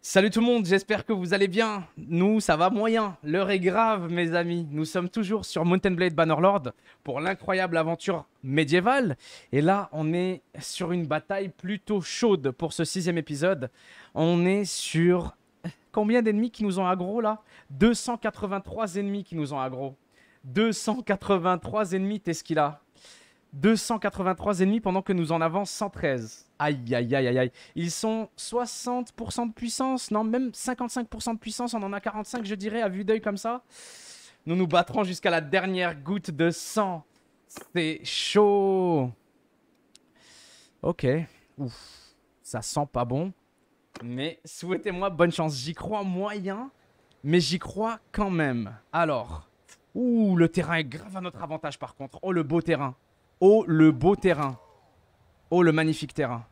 Salut tout le monde, j'espère que vous allez bien. Nous, ça va moyen. L'heure est grave, mes amis. Nous sommes toujours sur Mount & Blade Bannerlord pour l'incroyable aventure médiévale. Et là, on est sur une bataille plutôt chaude pour ce 6e épisode. On est sur... Combien d'ennemis qui nous ont aggro là? 283 ennemis qui nous ont aggro. 283 ennemis, t'es ce qu'il a. 283 ennemis pendant que nous en avons 113. Aïe, aïe, aïe, aïe, aïe. Ils sont 60% de puissance, non, même 55% de puissance. On en a 45, je dirais, à vue d'œil comme ça. Nous nous battrons jusqu'à la dernière goutte de sang. C'est chaud. Ok. Ouf. Ça sent pas bon. Mais souhaitez-moi bonne chance. J'y crois moyen, mais j'y crois quand même. Alors. Ouh, le terrain est grave à notre avantage par contre. Oh, le beau terrain. Oh, le beau terrain. Oh, le magnifique terrain.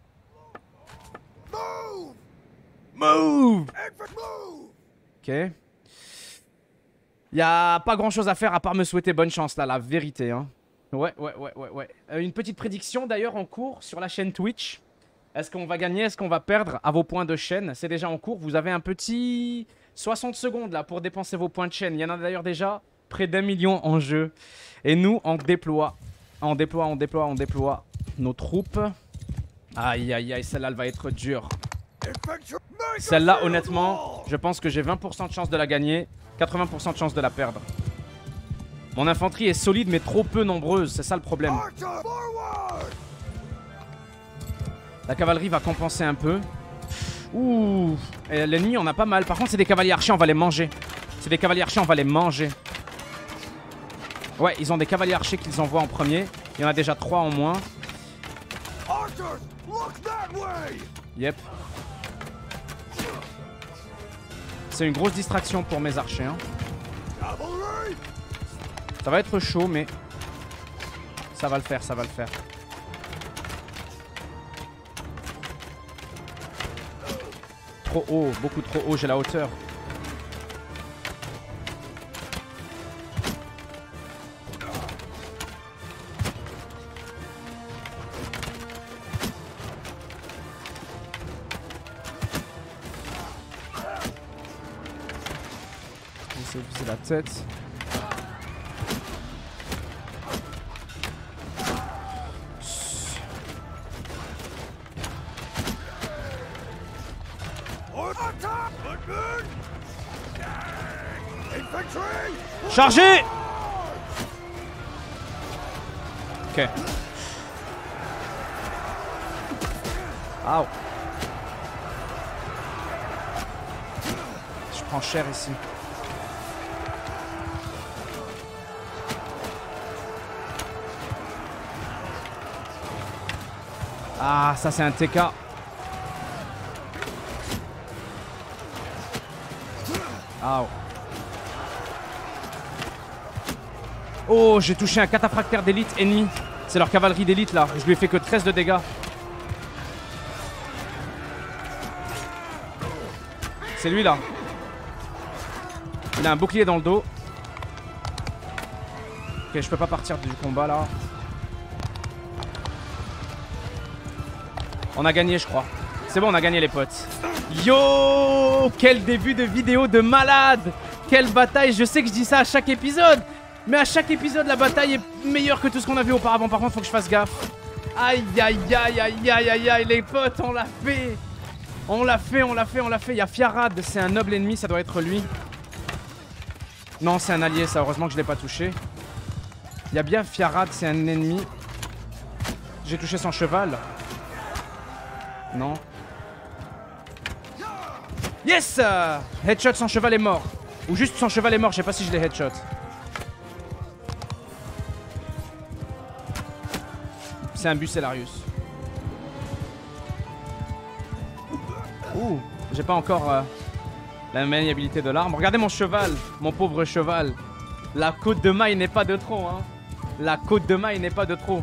Move! Ok. Il n'y a pas grand chose à faire à part me souhaiter bonne chance là, la vérité. Hein. Ouais. Une petite prédiction d'ailleurs en cours sur la chaîne Twitch. Est-ce qu'on va gagner? Est-ce qu'on va perdre à vos points de chaîne? C'est déjà en cours. Vous avez un petit 60 secondes là pour dépenser vos points de chaîne. Il y en a d'ailleurs déjà près d'1 million en jeu. Et nous, on déploie. On déploie nos troupes. Aïe, aïe, aïe, celle-là, elle va être dure. Celle-là, honnêtement, je pense que j'ai 20% de chance de la gagner, 80% de chance de la perdre. Mon infanterie est solide, mais trop peu nombreuse, c'est ça le problème. La cavalerie va compenser un peu. Ouh, l'ennemi, on a pas mal. Par contre, c'est des cavaliers archers, on va les manger. C'est des cavaliers archers, on va les manger. Ouais, ils ont des cavaliers archers qu'ils envoient en premier. Il y en a déjà 3 en moins. Yep. C'est une grosse distraction pour mes archers. Hein. Ça va être chaud, mais ça va le faire, ça va le faire. Trop haut, beaucoup trop haut, j'ai la hauteur. J'essaie de viser la tête. Chargez! Ok. Aouh. Je prends cher ici. Ah, ça c'est un TK. Aouh. Oh, j'ai touché un cataphractaire d'élite ennemi. C'est leur cavalerie d'élite là. Je lui ai fait que 13 de dégâts. C'est lui là. Il a un bouclier dans le dos. Ok, je peux pas partir du combat là. On a gagné, je crois. C'est bon, on a gagné les potes. Yo! Quel début de vidéo de malade! Quelle bataille! Je sais que je dis ça à chaque épisode. Mais à chaque épisode, la bataille est meilleure que tout ce qu'on a vu auparavant. Par contre, faut que je fasse gaffe. Aïe, aïe, aïe, aïe, aïe, aïe, aïe, les potes, on l'a fait. On l'a fait. Il y a Fiarad, c'est un noble ennemi, ça doit être lui. Non, c'est un allié, ça. Heureusement que je l'ai pas touché. Il y a bien Fiarad, c'est un ennemi. J'ai touché son cheval. Non. Yes! Headshot, son cheval est mort. Ou juste son cheval est mort, je sais pas si je l'ai headshot. C'est un Bucellarius. Ouh, j'ai pas encore la maniabilité de l'arme. Regardez mon cheval, mon pauvre cheval. La côte de maille n'est pas de trop, hein. La côte de maille n'est pas de trop.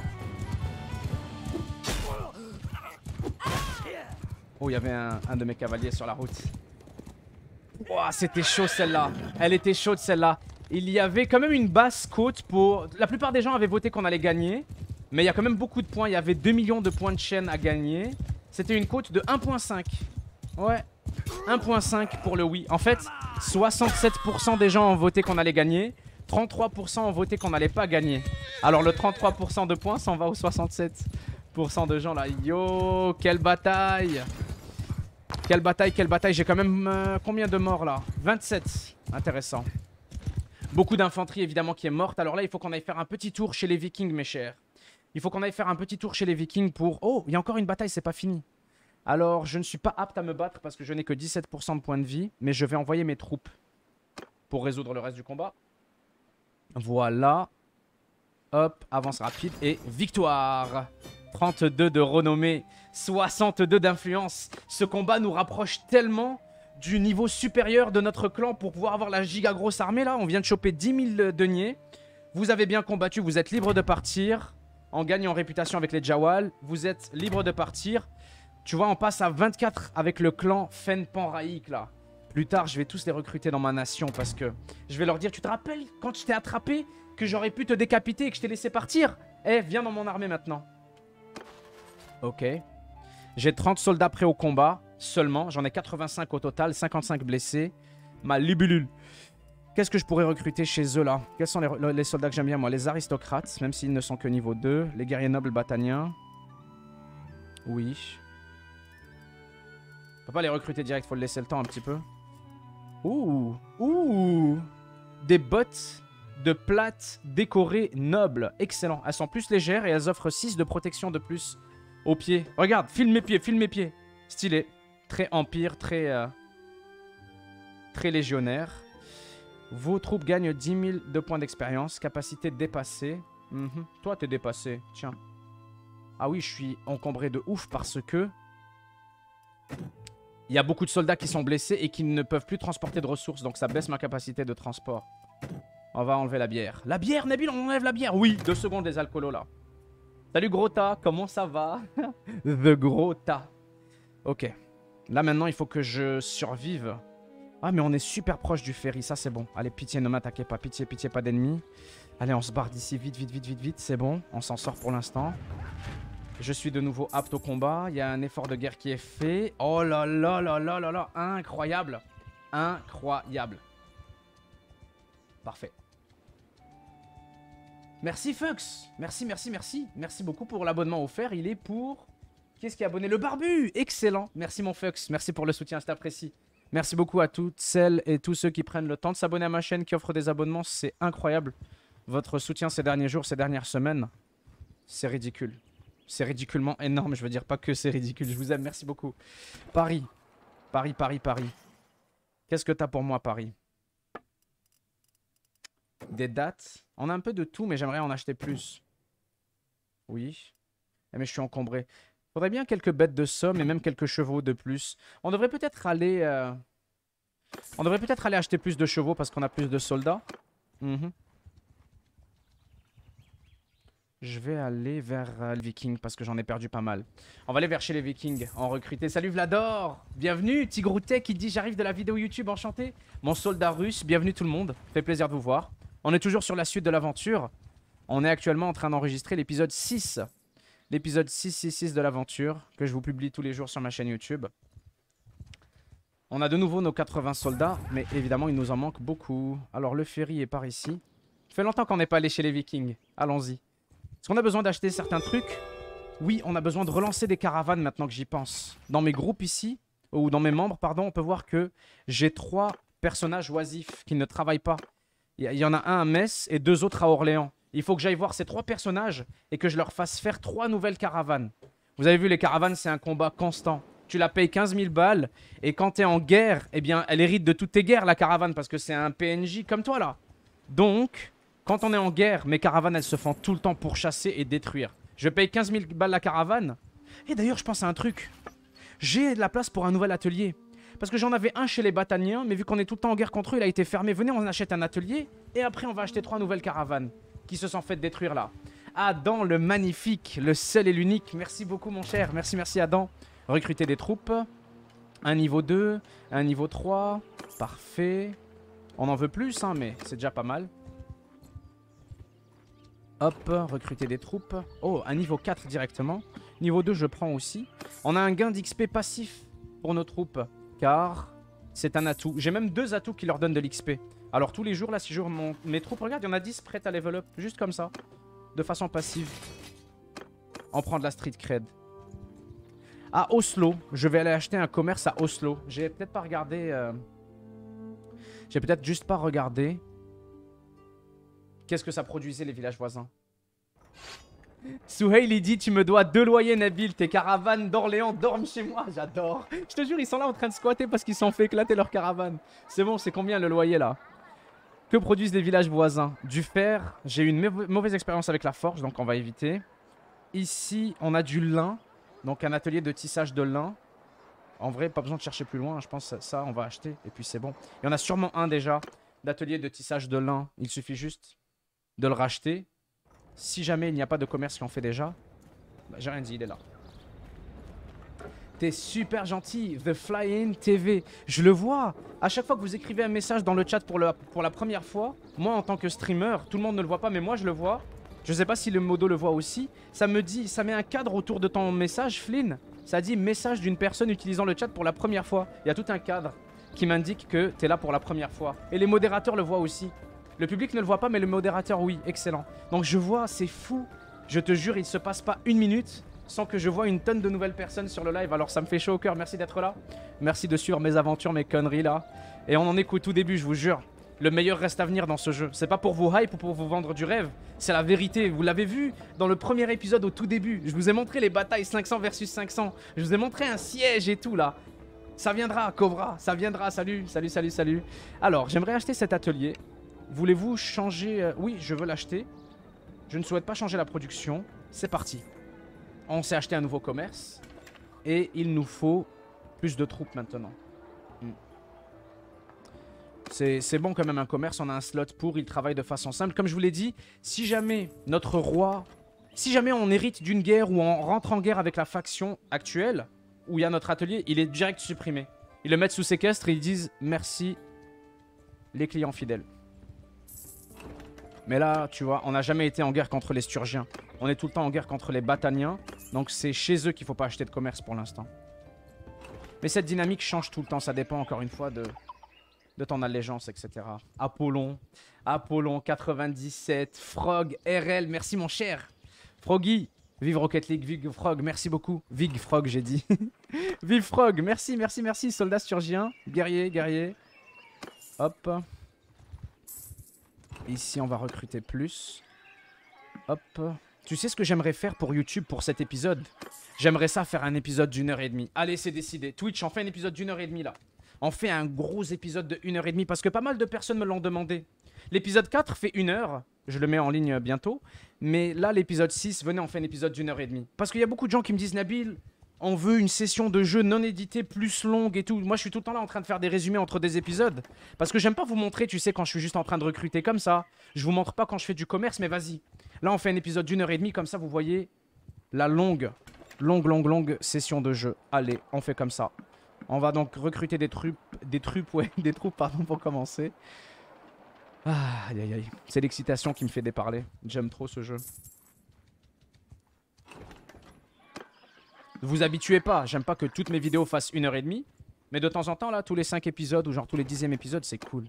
Oh, il y avait un de mes cavaliers sur la route. Ouah, c'était chaud celle-là. Elle était chaude celle-là. Il y avait quand même une basse côte pour... La plupart des gens avaient voté qu'on allait gagner. Mais il y a quand même beaucoup de points. Il y avait 2 millions de points de chaîne à gagner. C'était une côte de 1.5. Ouais. 1.5 pour le oui. En fait, 67% des gens ont voté qu'on allait gagner. 33% ont voté qu'on n'allait pas gagner. Alors le 33% de points s'en va aux 67% de gens là. Yo, quelle bataille! Quelle bataille, quelle bataille. J'ai quand même combien de morts là? 27. Intéressant. Beaucoup d'infanterie évidemment qui est morte. Alors là, il faut qu'on aille faire un petit tour chez les Vikings, mes chers. Il faut qu'on aille faire un petit tour chez les Vikings pour... Oh, il y a encore une bataille, c'est pas fini. Alors, je ne suis pas apte à me battre parce que je n'ai que 17% de points de vie. Mais je vais envoyer mes troupes pour résoudre le reste du combat. Voilà. Hop, avance rapide et victoire. 32 de renommée, 62 d'influence. Ce combat nous rapproche tellement du niveau supérieur de notre clan pour pouvoir avoir la giga grosse armée là. On vient de choper 10 000 deniers. Vous avez bien combattu, vous êtes libre de partir. En gagnant en réputation avec les Jawal, vous êtes libre de partir. Tu vois, on passe à 24 avec le clan Fen Panraïk là. Plus tard, je vais tous les recruter dans ma nation parce que je vais leur dire, tu te rappelles quand je t'ai attrapé que j'aurais pu te décapiter et que je t'ai laissé partir? Eh, viens dans mon armée maintenant. Ok. J'ai 30 soldats prêts au combat seulement. J'en ai 85 au total, 55 blessés. Ma libellule. Qu'est-ce que je pourrais recruter chez eux là? Quels sont les soldats que j'aime bien moi? Les aristocrates, même s'ils ne sont que niveau 2. Les guerriers nobles bataniens. Oui. On peut pas les recruter direct, faut le laisser le temps un petit peu. Ouh. Ouh. Des bottes de plate décorées nobles. Excellent. Elles sont plus légères et elles offrent 6 de protection de plus aux pieds. Regarde, file mes pieds, file mes pieds. Stylé. Très empire, très légionnaire. Vos troupes gagnent 10 000 de points d'expérience. Capacité dépassée. Toi, t'es dépassé. Tiens. Ah oui, je suis encombré de ouf parce que... il y a beaucoup de soldats qui sont blessés et qui ne peuvent plus transporter de ressources. Donc ça baisse ma capacité de transport. On va enlever la bière. La bière, Nabil, on enlève la bière. Oui, 2 secondes les alcoolos là. Salut gros tas, comment ça va? The gros tas. Ok. Là maintenant, il faut que je survive. Ah mais on est super proche du ferry, ça c'est bon. Allez, pitié, ne m'attaquez pas, pitié, pitié, pas d'ennemis. Allez, on se barre d'ici, vite, vite, vite, vite, vite. C'est bon, on s'en sort pour l'instant. Je suis de nouveau apte au combat. Il y a un effort de guerre qui est fait. Oh là là là là là là. Incroyable. Incroyable. Parfait. Merci Fux. Merci, merci, merci. Merci beaucoup pour l'abonnement offert. Il est pour... Qui est-ce qui est abonné? Le barbu. Excellent. Merci mon Fux. Merci pour le soutien, je t'apprécie. Merci beaucoup à toutes celles et tous ceux qui prennent le temps de s'abonner à ma chaîne, qui offrent des abonnements. C'est incroyable. Votre soutien ces derniers jours, ces dernières semaines, c'est ridicule. C'est ridiculement énorme, je veux dire pas que c'est ridicule. Je vous aime, merci beaucoup. Paris. Paris, Paris, Paris. Qu'est-ce que t'as pour moi, Paris? Des dates. On a un peu de tout, mais j'aimerais en acheter plus. Oui. Mais je suis encombré. Faudrait bien quelques bêtes de somme et même quelques chevaux de plus. On devrait peut-être aller... On devrait peut-être aller acheter plus de chevaux parce qu'on a plus de soldats. Je vais aller vers les Vikings parce que j'en ai perdu pas mal. On va aller vers chez les Vikings en recruter. Salut Vlador, bienvenue. Tigroutet qui dit j'arrive de la vidéo YouTube, enchanté. Mon soldat russe, bienvenue tout le monde. Fait plaisir de vous voir. On est toujours sur la suite de l'aventure. On est actuellement en train d'enregistrer l'épisode 6. L'épisode 666 de l'aventure que je vous publie tous les jours sur ma chaîne YouTube. On a de nouveau nos 80 soldats, mais évidemment il nous en manque beaucoup. Alors le ferry est par ici. Ça fait longtemps qu'on n'est pas allé chez les Vikings. Allons-y. Est-ce qu'on a besoin d'acheter certains trucs? Oui, on a besoin de relancer des caravanes maintenant que j'y pense. Dans mes groupes ici, ou dans mes membres, pardon, on peut voir que j'ai 3 personnages oisifs qui ne travaillent pas. Il y en a un à Metz et 2 autres à Orléans. Il faut que j'aille voir ces 3 personnages et que je leur fasse faire 3 nouvelles caravanes. Vous avez vu, les caravanes, c'est un combat constant. Tu la payes 15 000 balles et quand tu es en guerre, eh bien, elle hérite de toutes tes guerres, la caravane, parce que c'est un PNJ comme toi, là. Donc... quand on est en guerre, mes caravanes, elles se font tout le temps pourchasser et détruire. Je paye 15 000 balles la caravane. Et d'ailleurs, je pense à un truc. J'ai de la place pour un nouvel atelier. Parce que j'en avais un chez les Bataniens, mais vu qu'on est tout le temps en guerre contre eux, il a été fermé. Venez, on achète un atelier. Et après, on va acheter 3 nouvelles caravanes qui se sont faites détruire là. Adam, le magnifique, le seul et l'unique. Merci beaucoup, mon cher. Merci, merci, Adam. Recruter des troupes. Un niveau 2, un niveau 3. Parfait. On en veut plus, hein, mais c'est déjà pas mal. Hop, recruter des troupes. Oh, un niveau 4 directement. Niveau 2, je prends aussi. On a un gain d'XP passif pour nos troupes. Car C'est un atout. J'ai même 2 atouts qui leur donnent de l'XP. Alors tous les jours, là, si je mes troupes, regarde, il y en a 10 prêtes à level up. Juste comme ça. De façon passive. On prend de la street cred. À Oslo, je vais aller acheter un commerce à Oslo. J'ai peut-être pas regardé... J'ai peut-être juste pas regardé. Qu'est-ce que ça produisait les villages voisins? Souheil, il dit, tu me dois 2 loyers, Nabil. Tes caravanes d'Orléans dorment chez moi. J'adore. Je te jure, ils sont là en train de squatter parce qu'ils s'en fait éclater leur caravane. C'est bon, c'est combien le loyer là? Que produisent les villages voisins? Du fer. J'ai eu une mauvaise expérience avec la forge, donc on va éviter. Ici, on a du lin. Donc un atelier de tissage de lin. En vrai, pas besoin de chercher plus loin. Je pense que ça, on va acheter. Et puis c'est bon. Il y en a sûrement un déjà d'atelier de tissage de lin. Il suffit juste de le racheter. Si jamais il n'y a pas de commerce qui en fait déjà, bah, j'ai rien dit, il est là. T'es super gentil, The Fly-In TV. Je le vois. À chaque fois que vous écrivez un message dans le chat pour la première fois, moi en tant que streamer, tout le monde ne le voit pas, mais moi je le vois. Je sais pas si le modo le voit aussi. Ça me dit, ça met un cadre autour de ton message, Flynn. Ça dit message d'une personne utilisant le chat pour la première fois. Il y a tout un cadre qui m'indique que t'es là pour la première fois. Et les modérateurs le voient aussi. Le public ne le voit pas, mais le modérateur, oui. Excellent. Donc je vois, c'est fou. Je te jure, il ne se passe pas une minute sans que je vois une tonne de nouvelles personnes sur le live. Alors ça me fait chaud au cœur. Merci d'être là. Merci de suivre mes aventures, mes conneries là. Et on en est qu'au tout début, je vous jure. Le meilleur reste à venir dans ce jeu. C'est pas pour vous hype ou pour vous vendre du rêve. C'est la vérité. Vous l'avez vu dans le premier épisode au tout début. Je vous ai montré les batailles 500 versus 500. Je vous ai montré un siège et tout là. Ça viendra, Cobra. Ça viendra. Salut, salut, salut, salut. Alors, j'aimerais acheter cet atelier. Voulez-vous changer... Oui, je veux l'acheter. Je ne souhaite pas changer la production. C'est parti. On s'est acheté un nouveau commerce. Et il nous faut plus de troupes maintenant. C'est bon quand même un commerce. On a un slot pour. Il travaille de façon simple. Comme je vous l'ai dit, si jamais notre roi... Si jamais on hérite d'une guerre ou on rentre en guerre avec la faction actuelle, où il y a notre atelier, il est direct supprimé. Ils le mettent sous séquestre et ils disent merci les clients fidèles. Mais là, tu vois, on n'a jamais été en guerre contre les Sturgiens. On est tout le temps en guerre contre les Battaniens. Donc c'est chez eux qu'il ne faut pas acheter de commerce pour l'instant. Mais cette dynamique change tout le temps. Ça dépend encore une fois de ton allégeance, etc. Apollon, Apollon 97, Frog, RL, merci mon cher. Froggy, vive Rocket League, vive Frog, merci beaucoup. Vive Frog, j'ai dit. Vive Frog, merci, merci, merci. Soldat Sturgien, guerrier, guerrier. Hop. Ici, on va recruter plus. Hop. Tu sais ce que j'aimerais faire pour YouTube pour cet épisode? J'aimerais ça faire un épisode d'1h30. Allez, c'est décidé. Twitch, on fait un épisode d'1h30 là. On fait un gros épisode de 1h30 parce que pas mal de personnes me l'ont demandé. L'épisode 4 fait 1 heure. Je le mets en ligne bientôt. Mais là, l'épisode 6, venez, on fait un épisode d'1h30. Parce qu'il y a beaucoup de gens qui me disent, Nabil, on veut une session de jeu non éditée plus longue et tout. Moi, je suis tout le temps là en train de faire des résumés entre des épisodes. Parce que j'aime pas vous montrer, tu sais, quand je suis juste en train de recruter comme ça. Je vous montre pas quand je fais du commerce, mais vas-y. Là, on fait un épisode d'1h30, comme ça, vous voyez la longue session de jeu. Allez, on fait comme ça. On va donc recruter des troupes, pardon, pour commencer. Ah, aïe, aïe, aïe. C'est l'excitation qui me fait déparler. J'aime trop ce jeu. Ne vous habituez pas, j'aime pas que toutes mes vidéos fassent 1h30. Mais de temps en temps, là, tous les 5 épisodes ou genre tous les 10e épisodes, c'est cool.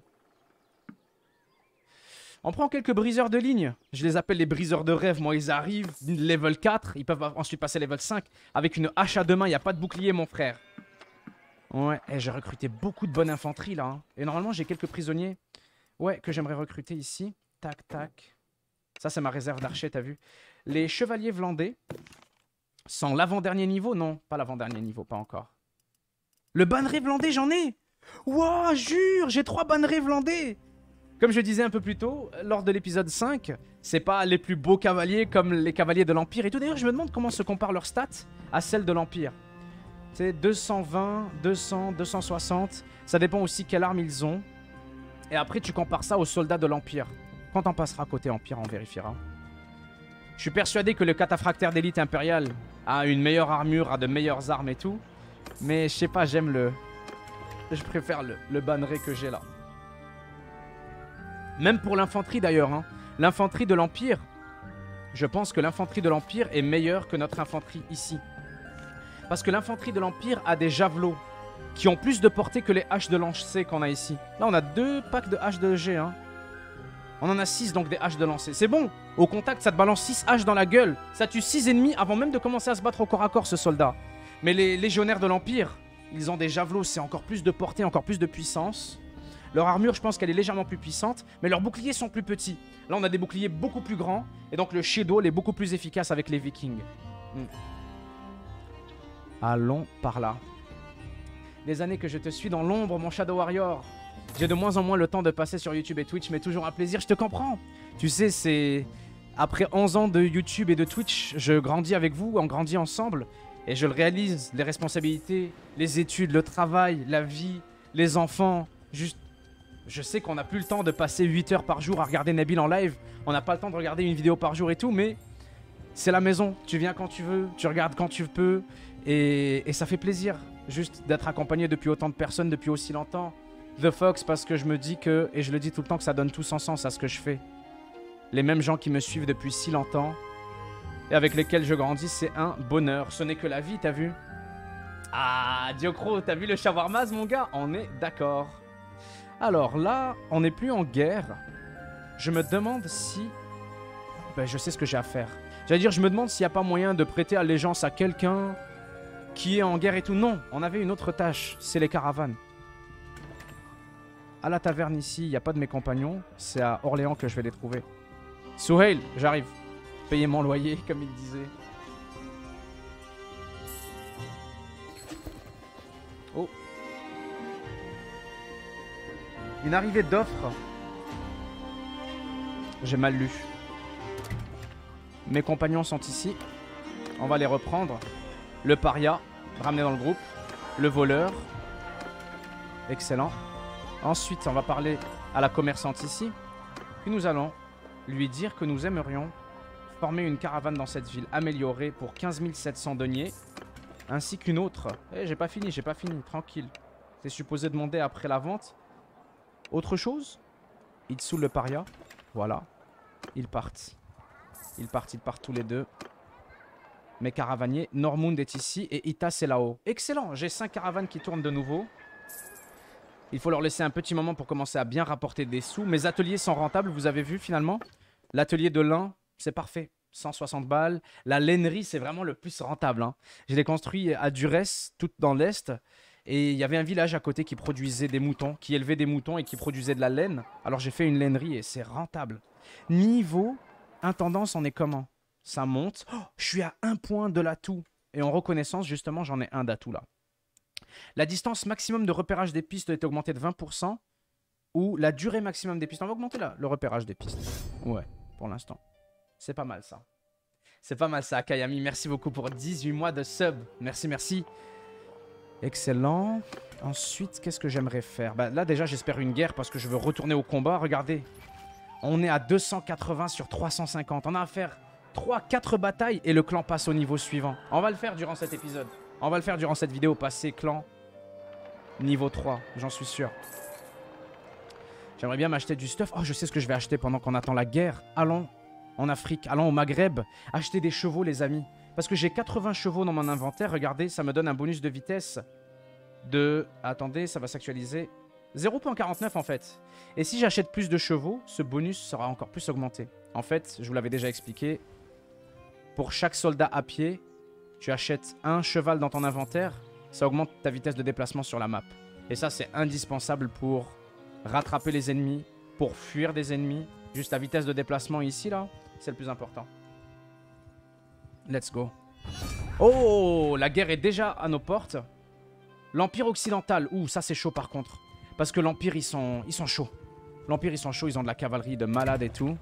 On prend quelques briseurs de ligne. Je les appelle les briseurs de rêve. Moi, ils arrivent, level 4. Ils peuvent ensuite passer level 5. Avec une hache à deux mains, il n'y a pas de bouclier, mon frère. Ouais, et j'ai recruté beaucoup de bonne infanterie, là. Hein. Et normalement, j'ai quelques prisonniers. Ouais, que j'aimerais recruter ici. Tac, tac. Ça, c'est ma réserve d'archers, t'as vu. Les chevaliers vlandais. Sans l'avant-dernier niveau? Non, pas l'avant-dernier niveau, pas encore. Le banneret vlandais, j'en ai. Wouah, jure, j'ai 3 bannerets vlandais. Comme je disais un peu plus tôt, lors de l'épisode 5, c'est pas les plus beaux cavaliers comme les cavaliers de l'Empire et tout. D'ailleurs, je me demande comment se comparent leurs stats à celles de l'Empire. C'est 220, 200, 260. Ça dépend aussi quelle arme ils ont. Et après, tu compares ça aux soldats de l'Empire. Quand on passera côté Empire, on vérifiera. Je suis persuadé que le cataphractaire d'élite impériale a une meilleure armure, a de meilleures armes et tout. Mais je sais pas, j'aime le... Je préfère le banneret que j'ai là. Même pour l'infanterie d'ailleurs. Hein. L'infanterie de l'Empire, je pense que l'infanterie de l'Empire est meilleure que notre infanterie ici. Parce que l'infanterie de l'Empire a des javelots. qui ont plus de portée que les haches de lancer qu'on a ici. Là, on a 2 packs de haches de G. Hein. On en a 6, donc des haches de lancer. C'est bon. Au contact, ça te balance 6 haches dans la gueule. Ça tue 6 ennemis avant même de commencer à se battre au corps à corps, ce soldat. Mais les légionnaires de l'Empire, ils ont des javelots. C'est encore plus de portée, encore plus de puissance. Leur armure, je pense qu'elle est légèrement plus puissante. Mais leurs boucliers sont plus petits. Là, on a des boucliers beaucoup plus grands. Et donc, le Shadow est beaucoup plus efficace avec les Vikings. Allons par là. Des années que je te suis dans l'ombre, mon Shadow Warrior. J'ai de moins en moins le temps de passer sur YouTube et Twitch, mais toujours un plaisir, je te comprends. Tu sais, c'est... Après 11 ans de YouTube et de Twitch, je grandis avec vous, on grandit ensemble. Et je le réalise, les responsabilités, les études, le travail, la vie, les enfants. Juste, je sais qu'on n'a plus le temps de passer 8 heures par jour à regarder Nabil en live. On n'a pas le temps de regarder une vidéo par jour et tout, mais c'est la maison. Tu viens quand tu veux, tu regardes quand tu peux. Et ça fait plaisir, juste d'être accompagné depuis autant de personnes, depuis aussi longtemps. The Fox, parce que je me dis que, et je le dis tout le temps, que ça donne tout son sens à ce que je fais. Les mêmes gens qui me suivent depuis si longtemps et avec lesquels je grandis, c'est un bonheur. Ce n'est que la vie, t'as vu? Ah, Diocro, t'as vu le shawarmas, mon gars? On est d'accord. Alors là, on n'est plus en guerre. Je me demande si... Ben, je sais ce que j'ai à faire. J'allais dire, je me demande s'il n'y a pas moyen de prêter allégeance à quelqu'un qui est en guerre et tout. Non, on avait une autre tâche, c'est les caravanes. À la taverne ici, il n'y a pas de mes compagnons. C'est à Orléans que je vais les trouver. Souhail, j'arrive. Payer mon loyer, comme il disait. Oh. Une arrivée d'offres. J'ai mal lu. Mes compagnons sont ici. On va les reprendre. Le paria, ramené dans le groupe. Le voleur. Excellent. Ensuite, on va parler à la commerçante ici. Puis nous allons lui dire que nous aimerions former une caravane dans cette ville améliorée pour 15 700 deniers. Ainsi qu'une autre. Eh, j'ai pas fini, tranquille. C'est supposé demander après la vente. Autre chose? Ils saoulent le paria. Voilà. Ils partent. Ils partent tous les deux. Mes caravaniers. Normund est ici et Ita c'est là-haut. Excellent, j'ai 5 caravanes qui tournent de nouveau. Il faut leur laisser un petit moment pour commencer à bien rapporter des sous. Mes ateliers sont rentables, vous avez vu finalement. L'atelier de lin, c'est parfait. 160 balles. La lainerie, c'est vraiment le plus rentable. Hein. Je l'ai construit à Durès, tout dans l'Est. Et il y avait un village à côté qui produisait des moutons, qui élevait des moutons et qui produisait de la laine. Alors j'ai fait une lainerie et c'est rentable. Niveau intendance, on est comment? Ça monte. Oh, je suis à 1 point de l'atout. Et en reconnaissance, justement, j'en ai un d'atout là. La distance maximum de repérage des pistes est augmentée de 20%. Ou la durée maximum des pistes. On va augmenter là, le repérage des pistes. Ouais, pour l'instant. C'est pas mal ça. C'est pas mal ça, Kayami. Merci beaucoup pour 18 mois de sub. Merci, merci. Excellent. Ensuite, qu'est-ce que j'aimerais faire? Bah, là, déjà, j'espère une guerre parce que je veux retourner au combat. Regardez. On est à 280 sur 350. On a à faire 3-4 batailles et le clan passe au niveau suivant. On va le faire durant cet épisode. On va le faire durant cette vidéo. Passer clan niveau 3. J'en suis sûr. J'aimerais bien m'acheter du stuff. Oh, je sais ce que je vais acheter pendant qu'on attend la guerre. Allons en Afrique. Allons au Maghreb. Acheter des chevaux, les amis. Parce que j'ai 80 chevaux dans mon inventaire. Regardez, ça me donne un bonus de vitesse de... Attendez, ça va s'actualiser. 0.49 en fait. Et si j'achète plus de chevaux, ce bonus sera encore plus augmenté. En fait, je vous l'avais déjà expliqué. Pour chaque soldat à pied, tu achètes un cheval dans ton inventaire. Ça augmente ta vitesse de déplacement sur la map. Et ça, c'est indispensable pour rattraper les ennemis, pour fuir des ennemis. Juste la vitesse de déplacement ici, là, c'est le plus important. Let's go. Oh, la guerre est déjà à nos portes. L'Empire occidental. Ouh, ça c'est chaud par contre. Parce que l'Empire, ils sont chauds. L'Empire, ils sont chauds. Ils ont de la cavalerie de malades et tout.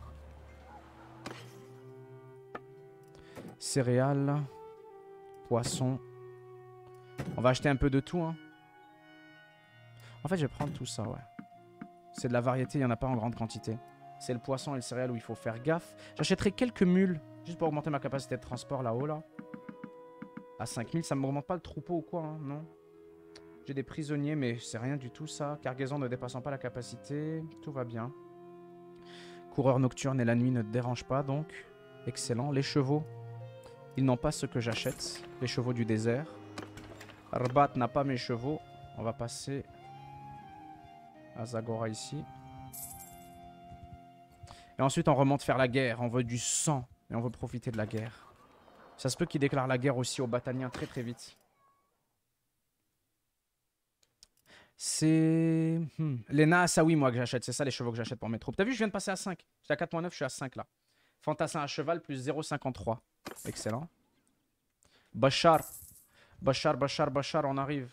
Céréales. Poissons. On va acheter un peu de tout. Hein. En fait, je vais prendre tout ça, ouais. C'est de la variété, il n'y en a pas en grande quantité. C'est le poisson et le céréal où il faut faire gaffe. J'achèterai quelques mules. Juste pour augmenter ma capacité de transport là-haut, là. À 5000, ça ne m'augmente pas le troupeau ou quoi, hein, non. J'ai des prisonniers, mais c'est rien du tout, ça. Cargaison ne dépassant pas la capacité. Tout va bien. Coureur nocturne et la nuit ne te dérangent pas, donc. Excellent. Les chevaux. Ils n'ont pas ce que j'achète. Les chevaux du désert. Arbat n'a pas mes chevaux. On va passer à Zagora ici. Et ensuite, on remonte faire la guerre. On veut du sang et on veut profiter de la guerre. Ça se peut qu'il déclare la guerre aussi aux Bataniens très très vite. C'est les Naasawi, moi, que j'achète. C'est ça les chevaux que j'achète pour mes troupes. T'as vu, je viens de passer à 5. J'étais à 4.9, je suis à 5 là. Fantassin à cheval plus 0,53. Excellent. Bachar. Bachar, Bachar, Bachar, on arrive.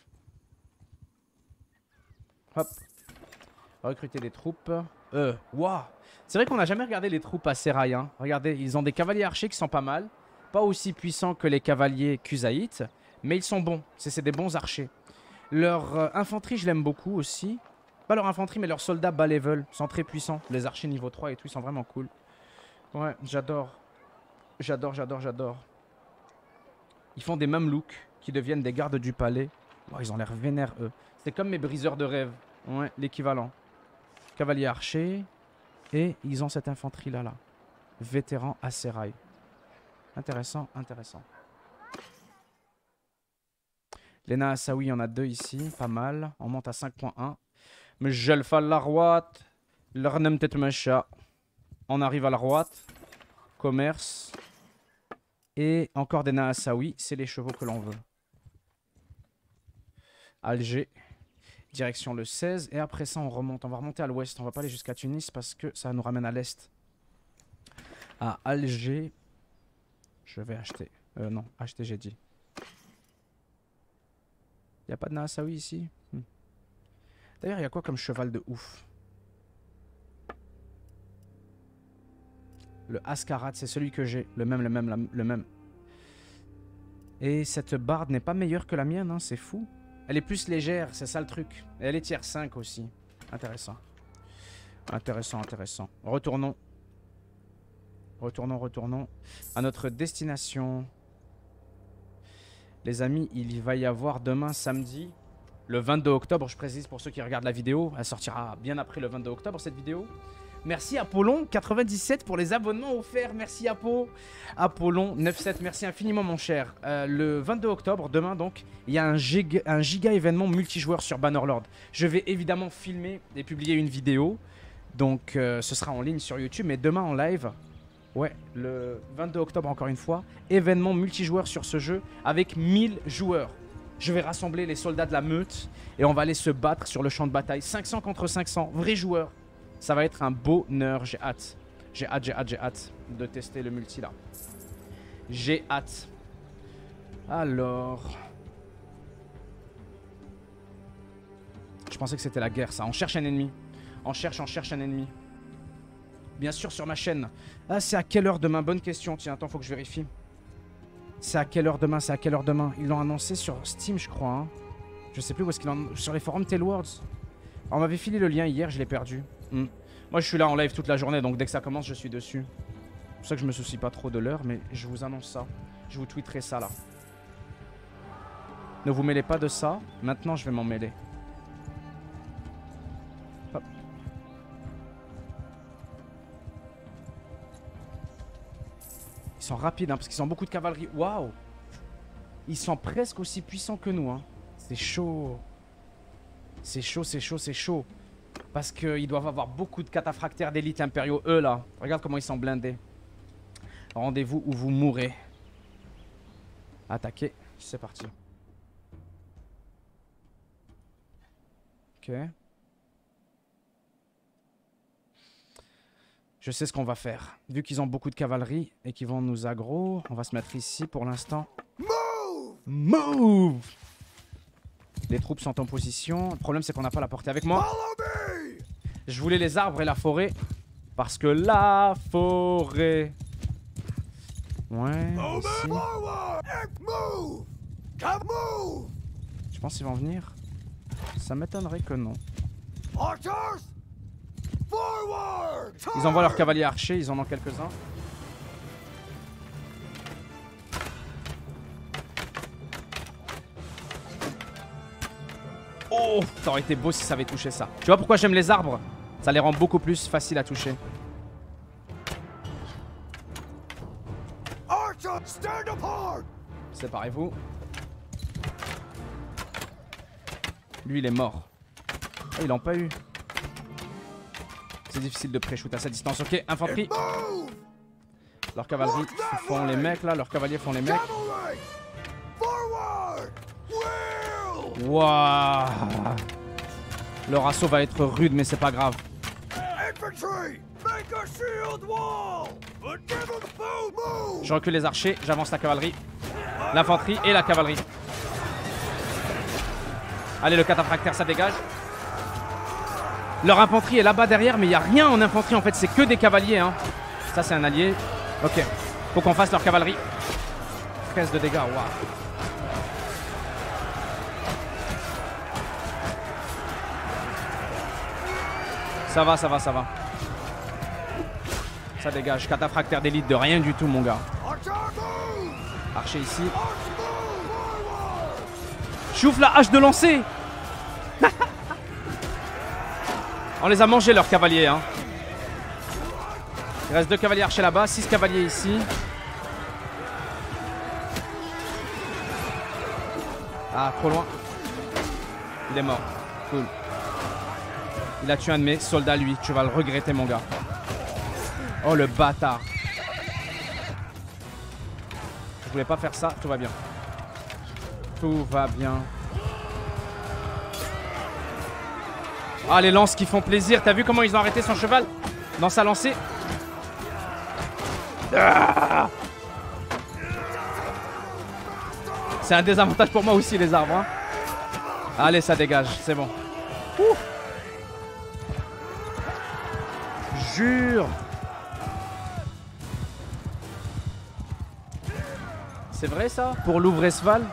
Hop. Recruter des troupes. Waouh. C'est vrai qu'on n'a jamais regardé les troupes à Serail. Hein. Regardez, ils ont des cavaliers archers qui sont pas mal. Pas aussi puissants que les cavaliers Kusaït. Mais ils sont bons. C'est des bons archers. Leur infanterie, je l'aime beaucoup aussi. Pas leur infanterie, mais leurs soldats bas level. Ils sont très puissants. Les archers niveau 3 et tout, ils sont vraiment cool. Ouais, j'adore. J'adore, j'adore, j'adore. Ils font des mamelouks qui deviennent des gardes du palais. Oh, ils ont l'air vénères, eux. C'est comme mes briseurs de rêve. Ouais, l'équivalent. Cavalier archer. Et ils ont cette infanterie-là, là. Vétéran à Serail. Intéressant, intéressant. Les Naasawi, il y en a 2 ici. Pas mal. On monte à 5.1. Mais je le fais la roite. L'arnem tête mecha. On arrive à la roite. Commerce. Et encore des Naasawi. C'est les chevaux que l'on veut. Alger. Direction le 16. Et après ça, on remonte. On va remonter à l'ouest. On va pas aller jusqu'à Tunis parce que ça nous ramène à l'est. À Alger. Je vais acheter. Non, acheter, j'ai dit. Il n'y a pas de Naasawi ici. D'ailleurs, il y a quoi comme cheval de ouf? Le Ascarat, c'est celui que j'ai. Le même. Et cette barde n'est pas meilleure que la mienne, hein, c'est fou. Elle est plus légère, c'est ça le truc. Et elle est tier 5 aussi. Intéressant. Intéressant, intéressant. Retournons. Retournons à notre destination. Les amis, il va y avoir demain samedi, le 22 octobre, je précise pour ceux qui regardent la vidéo. Elle sortira bien après le 22 octobre, cette vidéo. Merci Apollon97 pour les abonnements offerts. Merci Apollon97, merci infiniment mon cher. Le 22 octobre, demain donc, il y a un giga événement multijoueur sur Bannerlord. Je vais évidemment filmer et publier une vidéo. Donc ce sera en ligne sur YouTube, mais demain en live. Ouais, le 22 octobre encore une fois. Événement multijoueur sur ce jeu avec 1000 joueurs. Je vais rassembler les soldats de la meute et on va aller se battre sur le champ de bataille. 500 contre 500, vrais joueurs. Ça va être un bonheur, j'ai hâte. J'ai hâte de tester le multi là. J'ai hâte. Alors... Je pensais que c'était la guerre ça. On cherche un ennemi. On cherche un ennemi. Bien sûr sur ma chaîne. Ah, c'est à quelle heure demain? Bonne question. Tiens, attends, faut que je vérifie. C'est à quelle heure demain? C'est à quelle heure demain? Ils l'ont annoncé sur Steam, je crois. Hein. Je sais plus où est-ce qu'ils l'ont... Sur les forums Tailwords. On m'avait filé le lien hier, je l'ai perdu. Moi, je suis là en live toute la journée, donc dès que ça commence, je suis dessus. C'est pour ça que je me soucie pas trop de l'heure, mais je vous annonce ça. Je vous tweeterai ça, là. Ne vous mêlez pas de ça. Maintenant, je vais m'en mêler. Hop. Ils sont rapides, hein, parce qu'ils ont beaucoup de cavalerie. Waouh! Ils sont presque aussi puissants que nous, hein. C'est chaud. C'est chaud, c'est chaud, c'est chaud. Parce qu'ils doivent avoir beaucoup de cataphractaires d'élite impériaux, eux là. Regarde comment ils sont blindés. Rendez-vous où vous mourrez. Attaquez. C'est parti. Ok. Je sais ce qu'on va faire. Vu qu'ils ont beaucoup de cavalerie et qu'ils vont nous aggro, on va se mettre ici pour l'instant. Move! Les troupes sont en position. Le problème, c'est qu'on n'a pas la portée avec moi. Je voulais les arbres et la forêt. Parce que la forêt... Ouais, ici. Je pense qu'ils vont venir. Ça m'étonnerait que non. Ils envoient leurs cavaliers archers, ils en ont quelques-uns. Oh, ça aurait été beau si ça avait touché ça. Tu vois pourquoi j'aime les arbres? Ça les rend beaucoup plus faciles à toucher. Séparez-vous. Lui, il est mort. Oh, ils l'ont pas eu. C'est difficile de pré-shoot à cette distance. Ok, infanterie. Leur cavalerie font les mecs là. Leurs cavaliers font les mecs. Waouh. Leur assaut va être rude, mais c'est pas grave. Je recule les archers, j'avance la cavalerie. L'infanterie et la cavalerie. Allez, le cataphractaire, ça dégage. Leur infanterie est là-bas derrière, mais il n'y a rien en infanterie en fait, c'est que des cavaliers. Hein. Ça, c'est un allié. Ok, faut qu'on fasse leur cavalerie. 13 de dégâts, waouh. Ça va, ça va, ça va. Ça dégage. Cataphractaire d'élite de rien du tout, mon gars. Archer ici. Chouffe la hache de lancer. On les a mangés, leurs cavaliers. Hein. Il reste 2 cavaliers archers là-bas, 6 cavaliers ici. Ah, trop loin. Il est mort. Cool. Il a tué un de mes soldats, lui. Tu vas le regretter, mon gars. Oh, le bâtard. Je voulais pas faire ça. Tout va bien. Tout va bien. Ah, les lances qui font plaisir. T'as vu comment ils ont arrêté son cheval dans sa lancée? Ah, c'est un désavantage pour moi aussi, les arbres. Hein. Allez, ça dégage. C'est bon. Ouh. Jure. C'est vrai ça? Pour Louvresval?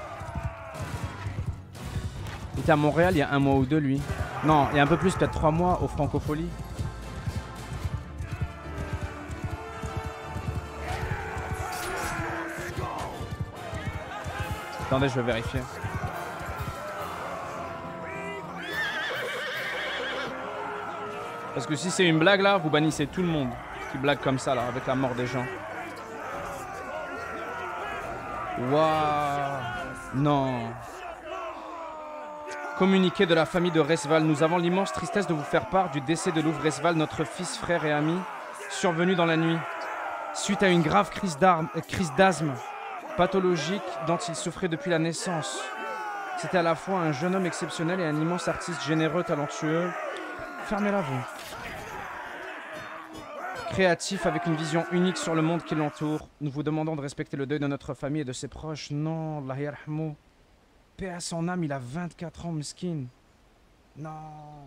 Il était à Montréal il y a 1 mois ou 2 lui. Non, il y a un peu plus, peut-être 3 mois au Francofolie. Attendez, je vais vérifier. Parce que si c'est une blague là, vous bannissez tout le monde qui blague comme ça là, avec la mort des gens. Waouh. Non. Communiqué de la famille de Resval. Nous avons l'immense tristesse de vous faire part du décès de Louvresval, notre fils, frère et ami, survenu dans la nuit, suite à une grave crise d'asthme pathologique dont il souffrait depuis la naissance. C'était à la fois un jeune homme exceptionnel et un immense artiste généreux, talentueux. Fermez-la, vous. Créatif, avec une vision unique sur le monde qui l'entoure. Nous vous demandons de respecter le deuil de notre famille et de ses proches. Non, Allah yarhamou. Paix à son âme, il a 24 ans, miskin. Non.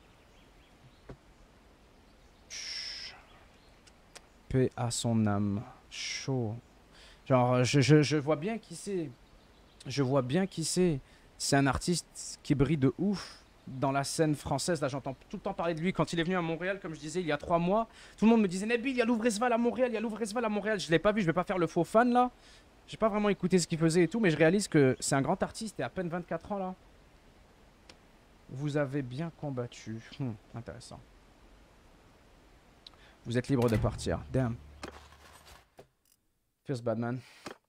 Chut. Paix à son âme. Chaud. Genre, je vois bien qui c'est. Je vois bien qui c'est. C'est un artiste qui brille de ouf dans la scène française. Là, j'entends tout le temps parler de lui. Quand il est venu à Montréal, comme je disais, il y a 3 mois, tout le monde me disait « Nabil, il y a Louvresval à Montréal, il y a Louvresval à Montréal. » Je ne l'ai pas vu, je ne vais pas faire le faux fan, là. J'ai pas vraiment écouté ce qu'il faisait et tout, mais je réalise que c'est un grand artiste et à peine 24 ans, là. Vous avez bien combattu. Intéressant. Vous êtes libre de partir. Damn. Feels bad, man.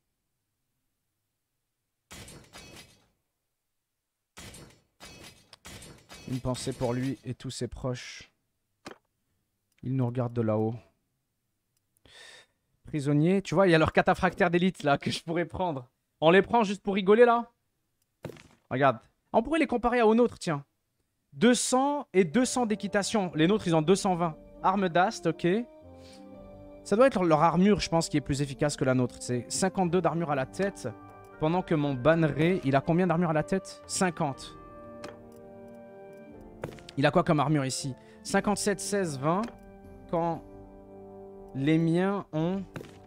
Une pensée pour lui et tous ses proches. Il nous regarde de là-haut. Prisonniers, tu vois, il y a leur cataphractaire d'élite là que je pourrais prendre. On les prend juste pour rigoler là. Regarde. On pourrait les comparer aux nôtres, tiens. 200 et 200 d'équitation. Les nôtres, ils ont 220. Arme d'ast, ok. Ça doit être leur armure, je pense, qui est plus efficace que la nôtre. C'est 52 d'armure à la tête. Pendant que mon banneret, il a combien d'armure à la tête? 50. Il a quoi comme armure ici? 57, 16, 20. Quand les miens ont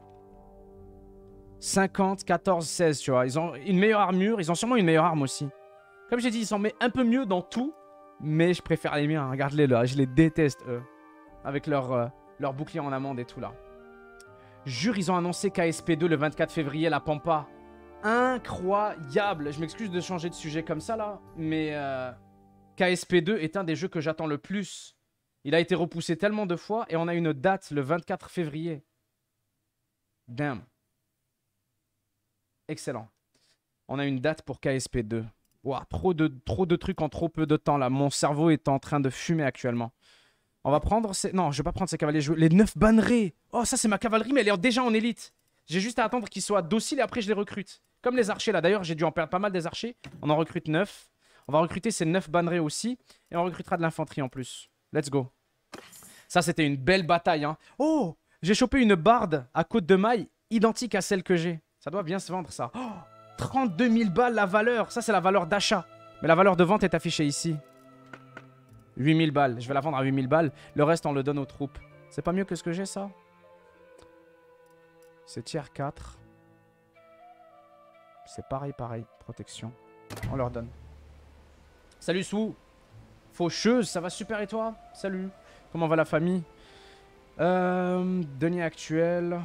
50, 14, 16, tu vois. Ils ont une meilleure armure. Ils ont sûrement une meilleure arme aussi. Comme j'ai dit, ils s'en mettent un peu mieux dans tout. Mais je préfère les miens. Regarde-les là. Je les déteste, eux. Avec leur bouclier en amande et tout là. Jure, ils ont annoncé KSP2 le 24 février, la Pampa. Incroyable. Je m'excuse de changer de sujet comme ça là. Mais KSP2 est un des jeux que j'attends le plus. Il a été repoussé tellement de fois et on a une date le 24 février. Damn. Excellent. On a une date pour KSP2. Ouah, trop de trucs en trop peu de temps là. Mon cerveau est en train de fumer actuellement. On va prendre ces... Non, je vais pas prendre ces cavaliers. Les 9 bannerets. Oh, ça c'est ma cavalerie, mais elle est déjà en élite. J'ai juste à attendre qu'ils soient dociles et après je les recrute. Comme les archers là. D'ailleurs, j'ai dû en perdre pas mal des archers. On en recrute 9. On va recruter ces 9 bannerets aussi. Et on recrutera de l'infanterie en plus. Let's go. Ça, c'était une belle bataille. Hein. Oh, j'ai chopé une barde à Côte de Maille identique à celle que j'ai. Ça doit bien se vendre ça. Oh, 32 000 balles la valeur. Ça, c'est la valeur d'achat. Mais la valeur de vente est affichée ici. 8 000 balles. Je vais la vendre à 8 000 balles. Le reste, on le donne aux troupes. C'est pas mieux que ce que j'ai, ça? C'est tiers 4. C'est pareil. Protection. On leur donne. Salut Sou. Faucheuse, ça va super et toi? Salut. Comment va la famille? Denier actuel.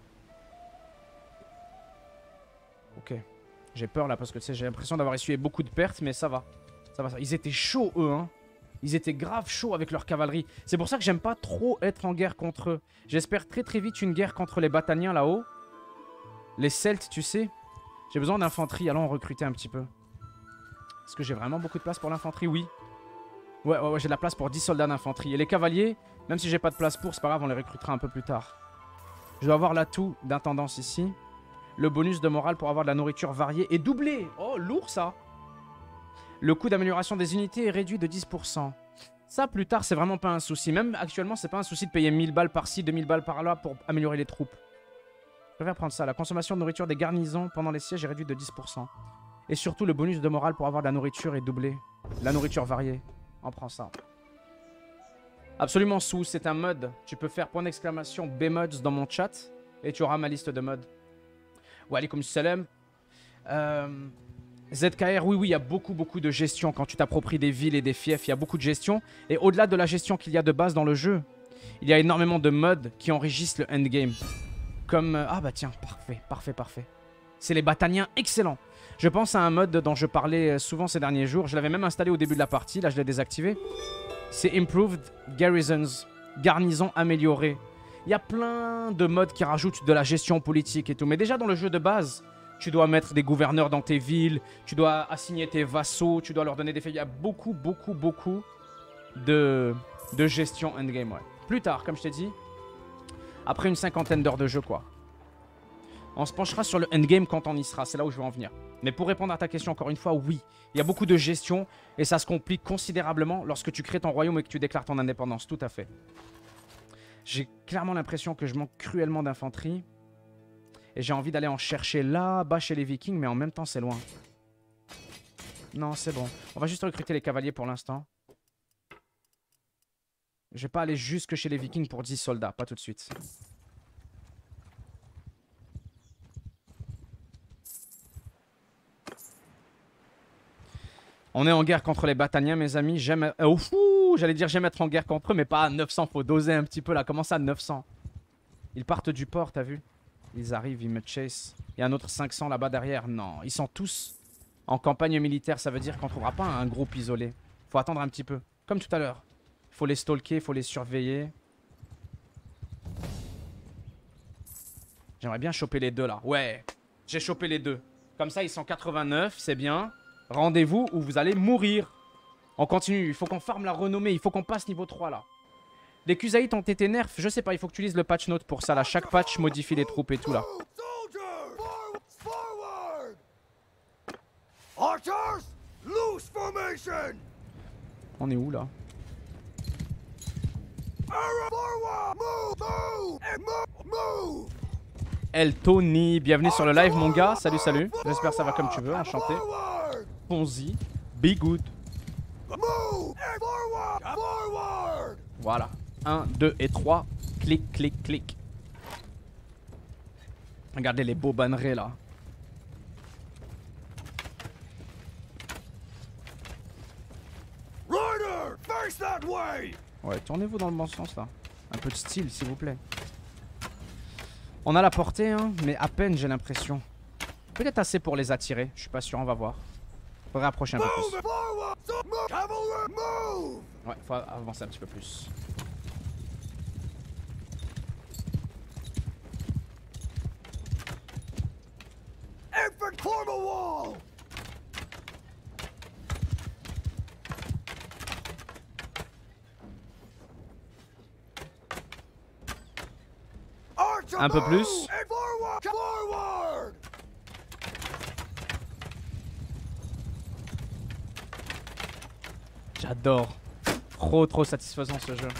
Ok. J'ai peur là parce que tu sais, j'ai l'impression d'avoir essuyé beaucoup de pertes, mais ça va. Ça va. Ils étaient chauds eux, hein. Ils étaient grave chauds avec leur cavalerie. C'est pour ça que j'aime pas trop être en guerre contre eux. J'espère très vite une guerre contre les Battaniens là-haut. Les Celtes, tu sais. J'ai besoin d'infanterie. Allons en recruter un petit peu. Est-ce que j'ai vraiment beaucoup de place pour l'infanterie? Oui. Ouais, j'ai de la place pour 10 soldats d'infanterie. Et les cavaliers, même si j'ai pas de place pour, c'est pas grave, on les recrutera un peu plus tard. Je dois avoir l'atout d'intendance ici. Le bonus de morale pour avoir de la nourriture variée est doublé. Oh, lourd ça. Le coût d'amélioration des unités est réduit de 10%. Ça, plus tard, c'est vraiment pas un souci. Même actuellement, c'est pas un souci de payer 1000 balles par-ci, 2000 balles par-là pour améliorer les troupes. Je préfère prendre ça. La consommation de nourriture des garnisons pendant les sièges est réduite de 10%. Et surtout, le bonus de morale pour avoir de la nourriture est doublé. La nourriture variée. On prend ça. Absolument sous, c'est un mod. Tu peux faire point d'exclamation BMods dans mon chat et tu auras ma liste de mods. Wa alaikum salam. ZKR, oui, il y a beaucoup de gestion quand tu t'appropries des villes et des fiefs. Il y a beaucoup de gestion. Et au-delà de la gestion qu'il y a de base dans le jeu, il y a énormément de mods qui enrichissent le endgame. Comme... ah bah tiens, parfait. C'est les Battaniens, excellent. Je pense à un mode dont je parlais souvent ces derniers jours. Je l'avais même installé au début de la partie. Là, je l'ai désactivé. C'est Improved Garrisons. Garnison améliorée. Il y a plein de modes qui rajoutent de la gestion politique et tout. Mais déjà, dans le jeu de base, tu dois mettre des gouverneurs dans tes villes. Tu dois assigner tes vassaux. Tu dois leur donner des faits. Il y a beaucoup de gestion endgame, ouais. Plus tard, comme je t'ai dit. Après une 50aine d'heures de jeu, quoi. On se penchera sur le endgame quand on y sera. C'est là où je veux en venir. Mais pour répondre à ta question, encore une fois, oui. Il y a beaucoup de gestion et ça se complique considérablement lorsque tu crées ton royaume et que tu déclares ton indépendance. Tout à fait. J'ai clairement l'impression que je manque cruellement d'infanterie. Et j'ai envie d'aller en chercher là-bas chez les Vikings, mais en même temps, c'est loin. Non, c'est bon. On va juste recruter les cavaliers pour l'instant. Je vais pas aller jusque chez les Vikings pour 10 soldats. Pas tout de suite. On est en guerre contre les Battaniens, mes amis. J'aime... j'allais dire j'aime être en guerre contre eux, mais pas à 900. Faut doser un petit peu là. Comment ça, 900? Ils partent du port, t'as vu? Ils arrivent, ils me chase. Il y a un autre 500 là-bas derrière. Non, ils sont tous en campagne militaire. Ça veut dire qu'on trouvera pas un groupe isolé. Faut attendre un petit peu. Comme tout à l'heure. Faut les stalker, faut les surveiller. J'aimerais bien choper les deux là. Ouais, j'ai chopé les deux. Comme ça, ils sont 89, c'est bien. Rendez-vous ou vous allez mourir. On continue, il faut qu'on farme la renommée, il faut qu'on passe niveau 3 là. Les Kusaïtes ont été nerfs, je sais pas, il faut que tu lises le patch note pour ça là. Chaque patch modifie les troupes et tout là. On est où là? El Tony, bienvenue sur le live mon gars, salut. J'espère que ça va comme tu veux, enchanté. Ponzi, be good. Voilà, 1, 2 et 3, clic. Regardez les beaux bannerets là. Ouais, tournez-vous dans le bon sens là. Un peu de style s'il vous plaît. On a la portée hein, mais à peine j'ai l'impression. Peut-être assez pour les attirer, je suis pas sûr, on va voir. Faudrait approcher un peu plus. Ouais, faut avancer un petit peu plus. Un peu plus. J'adore. Trop satisfaisant ce jeu.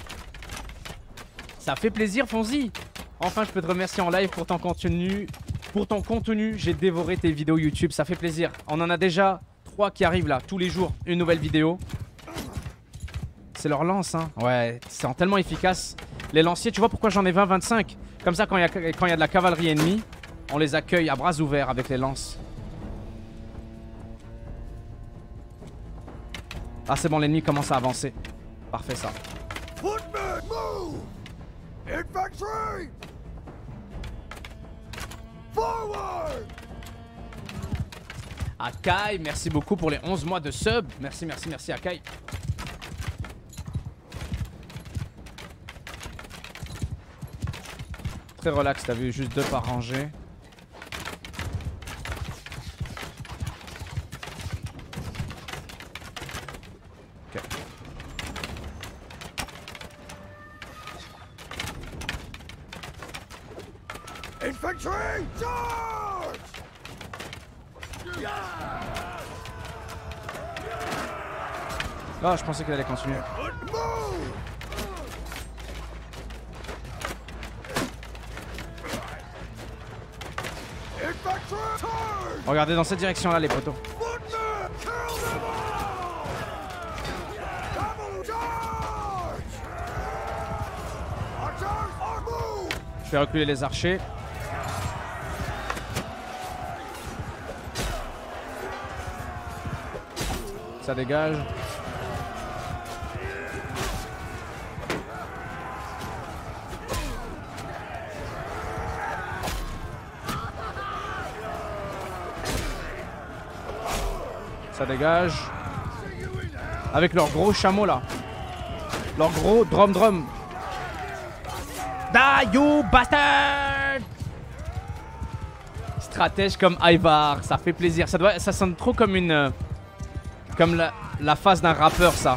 Ça fait plaisir, Fonzie. Enfin, je peux te remercier en live pour ton contenu. Pour ton contenu, j'ai dévoré tes vidéos YouTube. Ça fait plaisir. On en a déjà 3 qui arrivent là. Tous les jours, une nouvelle vidéo. C'est leur lance, hein. Ouais, c'est tellement efficace. Les lanciers, tu vois pourquoi j'en ai 20-25? Comme ça, quand il y a de la cavalerie ennemie, on les accueille à bras ouverts avec les lances. Ah, c'est bon, l'ennemi commence à avancer. Parfait, ça. Akai, merci beaucoup pour les 11 mois de sub. Merci Akai. Très relax, t'as vu, juste 2 par rangée. Ok. Infantry, charge! Ah, je pensais qu'elle allait continuer. Regardez dans cette direction là les poteaux. Je vais reculer les archers. Ça dégage. Ça dégage. Avec leur gros chameau là. Leur gros drum. Die you bastard! Stratège comme Ivar, ça fait plaisir. Ça sonne trop comme une... comme la face d'un rappeur, ça.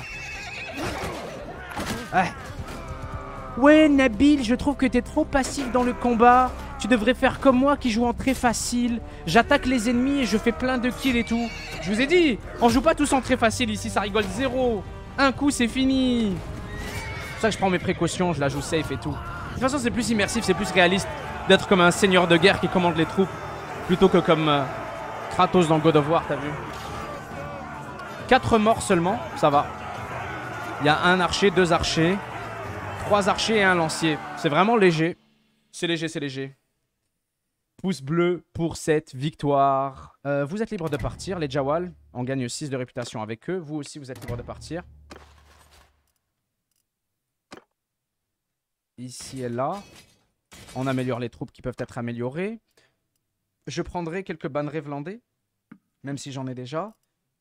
Ouais, Nabil, je trouve que t'es trop passif dans le combat. Tu devrais faire comme moi qui joue en très facile. J'attaque les ennemis et je fais plein de kills et tout. Je vous ai dit, on joue pas tous en très facile ici, ça rigole zéro. Un coup, c'est fini. C'est pour ça que je prends mes précautions, je la joue safe et tout. De toute façon, c'est plus immersif, c'est plus réaliste d'être comme un seigneur de guerre qui commande les troupes plutôt que comme Kratos dans God of War, t'as vu? 4 morts seulement, ça va. Il y a un archer, 2 archers, 3 archers et un lancier. C'est vraiment léger. C'est léger. Pouce bleu pour cette victoire. Vous êtes libre de partir, les Jawal. On gagne 6 de réputation avec eux. Vous aussi, vous êtes libre de partir. Ici et là. On améliore les troupes qui peuvent être améliorées. Je prendrai quelques bannerets vlandais. Même si j'en ai déjà.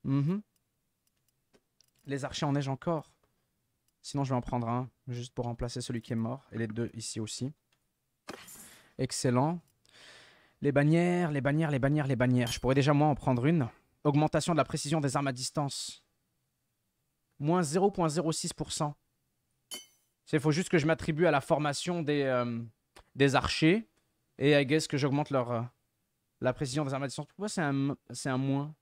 Les archers en neige encore. Sinon, je vais en prendre un. Juste pour remplacer celui qui est mort. Et les 2 ici aussi. Excellent. Les bannières. Je pourrais déjà, moi, en prendre une. Augmentation de la précision des armes à distance. Moins 0,06%. Il faut juste que je m'attribue à la formation des archers. Et I guess que j'augmente la précision des armes à distance. Pourquoi c'est un moins?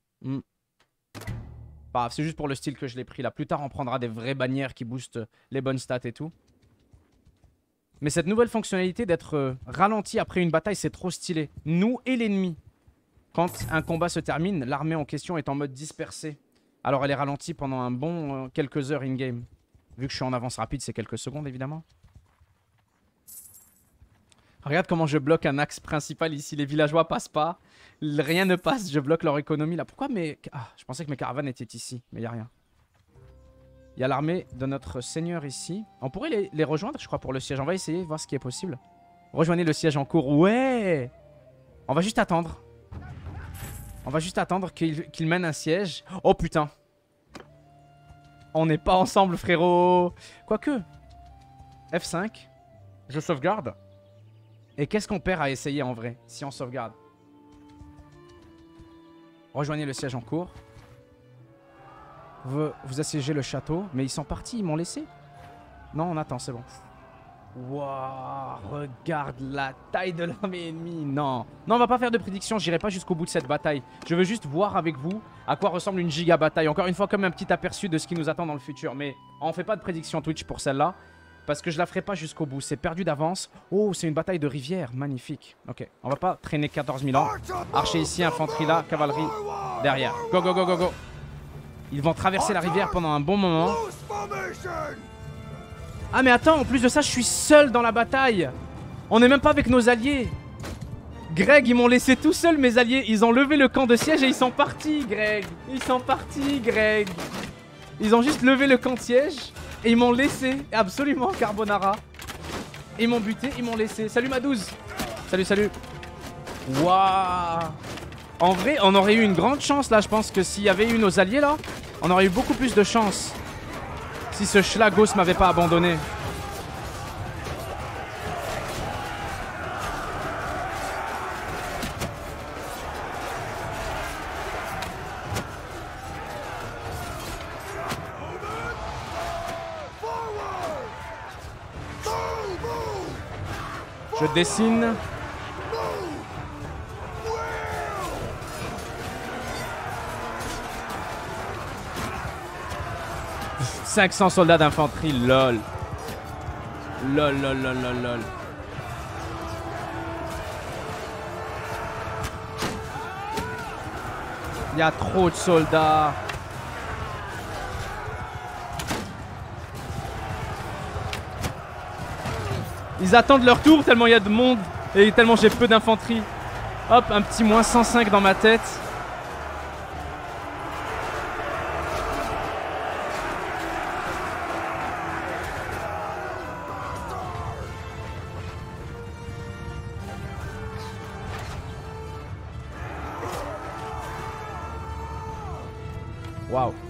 Bah, c'est juste pour le style que je l'ai pris là. Plus tard, on prendra des vraies bannières qui boostent les bonnes stats et tout. Mais cette nouvelle fonctionnalité d'être ralenti après une bataille, c'est trop stylé. Nous et l'ennemi. Quand un combat se termine, l'armée en question est en mode dispersé. Alors elle est ralentie pendant un bon quelques heures in-game. Vu que je suis en avance rapide, c'est quelques secondes évidemment. Regarde comment je bloque un axe principal ici. Les villageois passent pas. Rien ne passe. Je bloque leur économie là. Pourquoi mes... Ah, je pensais que mes caravanes étaient ici. Mais il n'y a rien. Il y a l'armée de notre seigneur ici. On pourrait les rejoindre, je crois, pour le siège. On va essayer, voir ce qui est possible. Rejoignez le siège en cours. Ouais! On va juste attendre. On va juste attendre qu'il mène un siège. Oh putain. On n'est pas ensemble, frérot. Quoique. F5. Je sauvegarde. Et qu'est-ce qu'on perd à essayer en vrai, si on sauvegarde? Rejoignez le siège en cours. Vous assiégez le château. Mais ils sont partis, ils m'ont laissé. Non, on attend, c'est bon. Waouh, regarde la taille de l'armée ennemie. Non, non, on va pas faire de prédiction. J'irai pas jusqu'au bout de cette bataille. Je veux juste voir avec vous à quoi ressemble une giga bataille. Encore une fois, comme un petit aperçu de ce qui nous attend dans le futur. Mais on fait pas de prédiction Twitch pour celle-là. Parce que je la ferai pas jusqu'au bout. C'est perdu d'avance. Oh, c'est une bataille de rivière. Magnifique. Ok, on va pas traîner 14 000 ans. Archer ici, infanterie là, cavalerie derrière. Go, go, go, go, go. Ils vont traverser la rivière pendant un bon moment. Ah mais attends, en plus de ça, je suis seul dans la bataille. On n'est même pas avec nos alliés. Greg, ils m'ont laissé tout seul, mes alliés. Ils ont levé le camp de siège et ils sont partis, Greg. Ils sont partis, Greg. Ils ont juste levé le camp de siège et ils m'ont laissé. Absolument, Carbonara. Ils m'ont buté, ils m'ont laissé. Salut ma 12. Salut, salut. Waouh. En vrai, on aurait eu une grande chance là. Je pense que s'il y avait eu nos alliés là, on aurait eu beaucoup plus de chance. Si ce Schlagos m'avait pas abandonné. Je dessine. « 500 soldats d'infanterie, lol. Lol, lol, lol, lol, lol. » Il y a trop de soldats. Ils attendent leur tour tellement il y a de monde et tellement j'ai peu d'infanterie. Hop, un petit moins 105 dans ma tête. Waouh.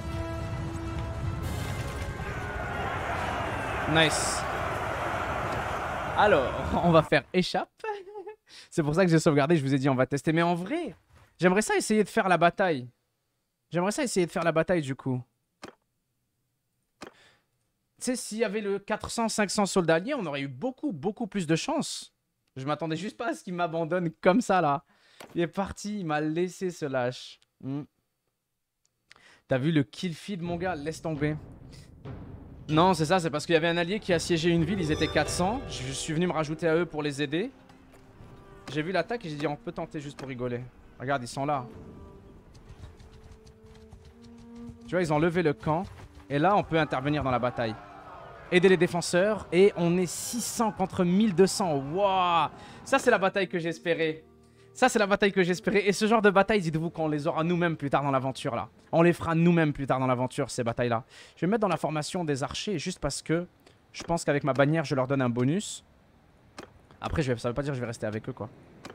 Nice. Alors, on va faire échappe. C'est pour ça que j'ai sauvegardé, je vous ai dit on va tester. Mais en vrai, j'aimerais ça essayer de faire la bataille. J'aimerais ça essayer de faire la bataille du coup. Tu sais, s'il y avait le 400-500 soldats alliés, on aurait eu beaucoup plus de chance. Je m'attendais juste pas à ce qu'il m'abandonne comme ça là. Il est parti, il m'a laissé ce lâche. T'as vu le kill feed mon gars? Laisse tomber. Non, c'est ça, c'est parce qu'il y avait un allié qui a assiégé une ville, ils étaient 400. Je suis venu me rajouter à eux pour les aider. J'ai vu l'attaque et j'ai dit on peut tenter juste pour rigoler. Regarde, ils sont là. Tu vois, ils ont levé le camp. Et là, on peut intervenir dans la bataille. Aider les défenseurs. Et on est 600 contre 1200. Waouh! Ça, c'est la bataille que j'espérais. Ça, c'est la bataille que j'espérais. Et ce genre de bataille, dites-vous qu'on les aura nous-mêmes plus tard dans l'aventure, là. On les fera nous-mêmes plus tard dans l'aventure, ces batailles-là. Je vais mettre dans la formation des archers, juste parce que je pense qu'avec ma bannière, je leur donne un bonus. Après, ça veut pas dire que je vais rester avec eux, quoi.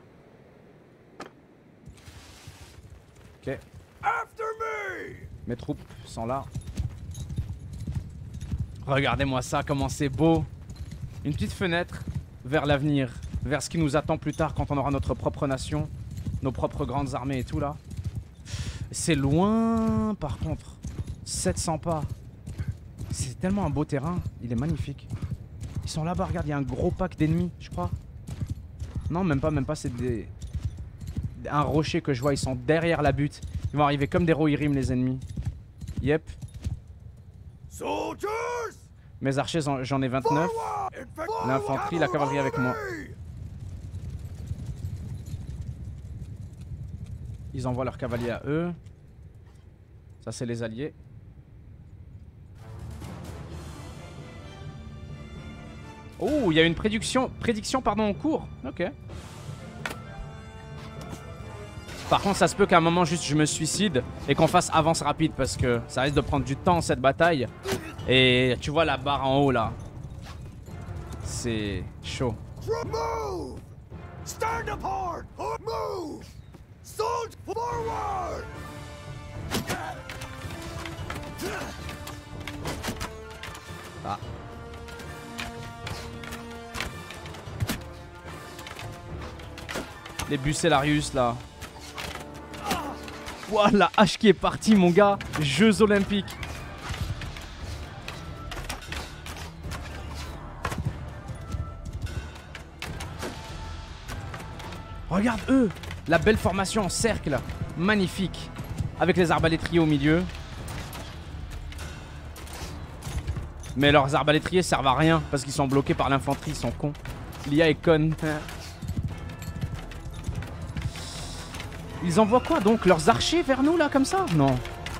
Ok. Mes troupes sont là. Regardez-moi ça, comment c'est beau. Une petite fenêtre vers l'avenir. Vers ce qui nous attend plus tard quand on aura notre propre nation. Nos propres grandes armées et tout là. C'est loin par contre. 700 pas. C'est tellement un beau terrain. Il est magnifique. Ils sont là-bas, regarde, il y a un gros pack d'ennemis, je crois. Non, même pas, c'est un rocher que je vois. Ils sont derrière la butte. Ils vont arriver comme des Rohirrim les ennemis. Yep. Mes archers, j'en ai 29. L'infanterie, la cavalerie avec moi. Ils envoient leurs cavaliers à eux. Ça, c'est les alliés. Oh, il y a une prédiction pardon, en cours. Ok. Par contre, ça se peut qu'à un moment, juste, je me suicide et qu'on fasse avance rapide parce que ça risque de prendre du temps, cette bataille. Et tu vois la barre en haut, là. C'est chaud. Stand apart! Move! Soldier forward! Ah. Les Bucellarius là. Ouah, la hache qui est partie mon gars. Jeux olympiques. Regarde eux. La belle formation en cercle. Magnifique. Avec les arbalétriers au milieu. Mais leurs arbalétriers servent à rien parce qu'ils sont bloqués par l'infanterie, ils sont cons. L'IA est conne. Ils envoient quoi donc? Leurs archers vers nous là comme ça? Non.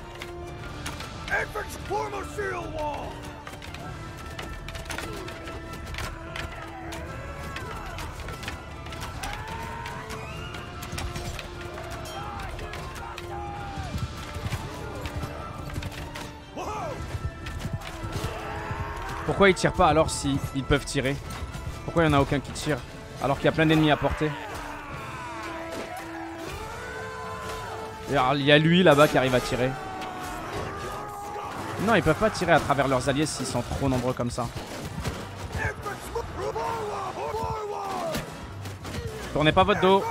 Pourquoi ils tirent pas alors si ils peuvent tirer? Pourquoi il n'y en a aucun qui tire alors qu'il y a plein d'ennemis à portée? Et alors, il y a lui là-bas qui arrive à tirer. Non, ils peuvent pas tirer à travers leurs alliés s'ils sont trop nombreux comme ça. Tournez pas votre dos.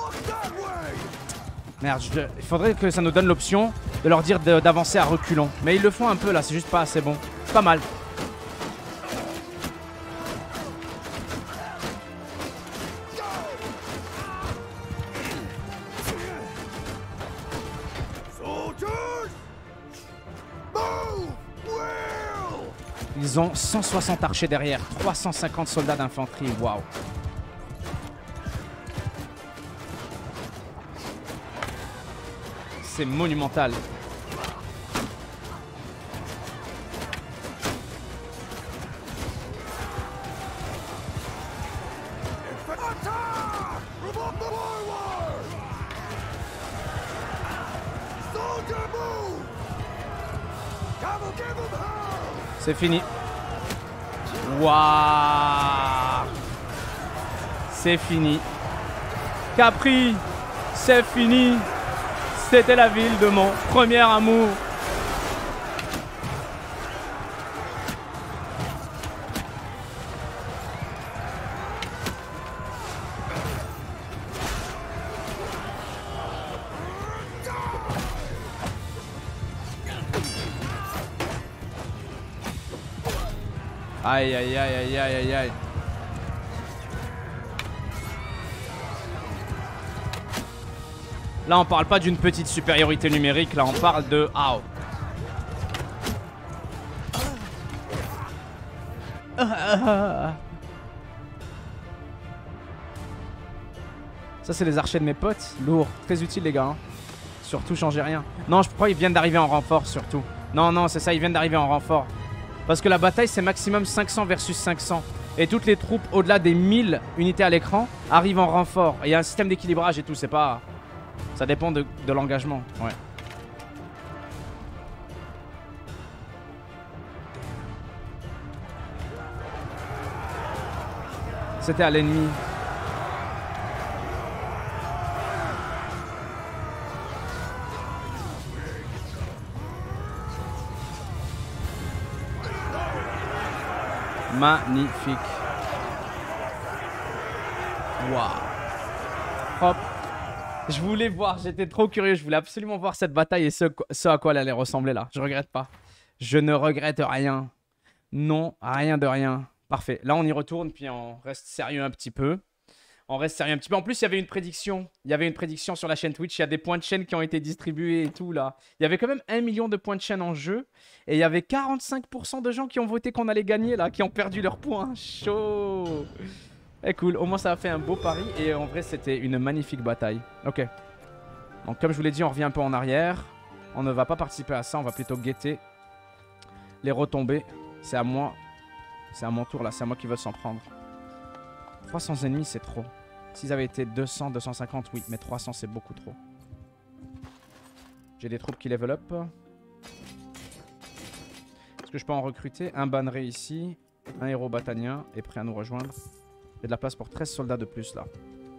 Merde, il faudrait que ça nous donne l'option de leur dire d'avancer à reculons. Mais ils le font un peu là, c'est juste pas assez bon. Pas mal. Ils ont 160 archers derrière, 350 soldats d'infanterie, waouh. C'est monumental. C'est fini. Waouh. C'est fini. Capri, c'est fini. C'était la ville de mon premier amour. Aïe aïe aïe aïe aïe aïe aïe. Là on parle pas d'une petite supériorité numérique, là on parle de... Ow. Ça c'est les archers de mes potes. Lourd, très utile les gars hein. Surtout changez rien. Non je crois qu'ils viennent d'arriver en renfort surtout. Non non c'est ça, ils viennent d'arriver en renfort. Parce que la bataille c'est maximum 500 versus 500. Et toutes les troupes au-delà des 1000 unités à l'écran arrivent en renfort. Et il y a un système d'équilibrage et tout, c'est pas... Ça dépend de l'engagement, ouais. C'était à l'ennemi. Magnifique. Waouh. Hop. Je voulais voir, j'étais trop curieux. Je voulais absolument voir cette bataille et ce à quoi elle allait ressembler là. Je regrette pas. Je ne regrette rien. Non, rien de rien. Parfait. Là, on y retourne, puis on reste sérieux un petit peu. On reste sérieux un petit peu. En plus, il y avait une prédiction. Il y avait une prédiction sur la chaîne Twitch. Il y a des points de chaîne qui ont été distribués et tout là. Il y avait quand même 1 million de points de chaîne en jeu. Et il y avait 45% de gens qui ont voté qu'on allait gagner là, qui ont perdu leurs points. Chaud. Eh cool, au moins ça a fait un beau pari. Et en vrai, c'était une magnifique bataille. Ok. Donc comme je vous l'ai dit, on revient un peu en arrière. On ne va pas participer à ça. On va plutôt guetter les retombées. C'est à moi. C'est à mon tour là. C'est à moi qui veux s'en prendre. 300 ennemis, c'est trop. S'ils avaient été 200, 250, oui. Mais 300, c'est beaucoup trop. J'ai des troupes qui level up. Est-ce que je peux en recruter? Un banneré ici. Un héros batanien est prêt à nous rejoindre. Il y a de la place pour 13 soldats de plus là.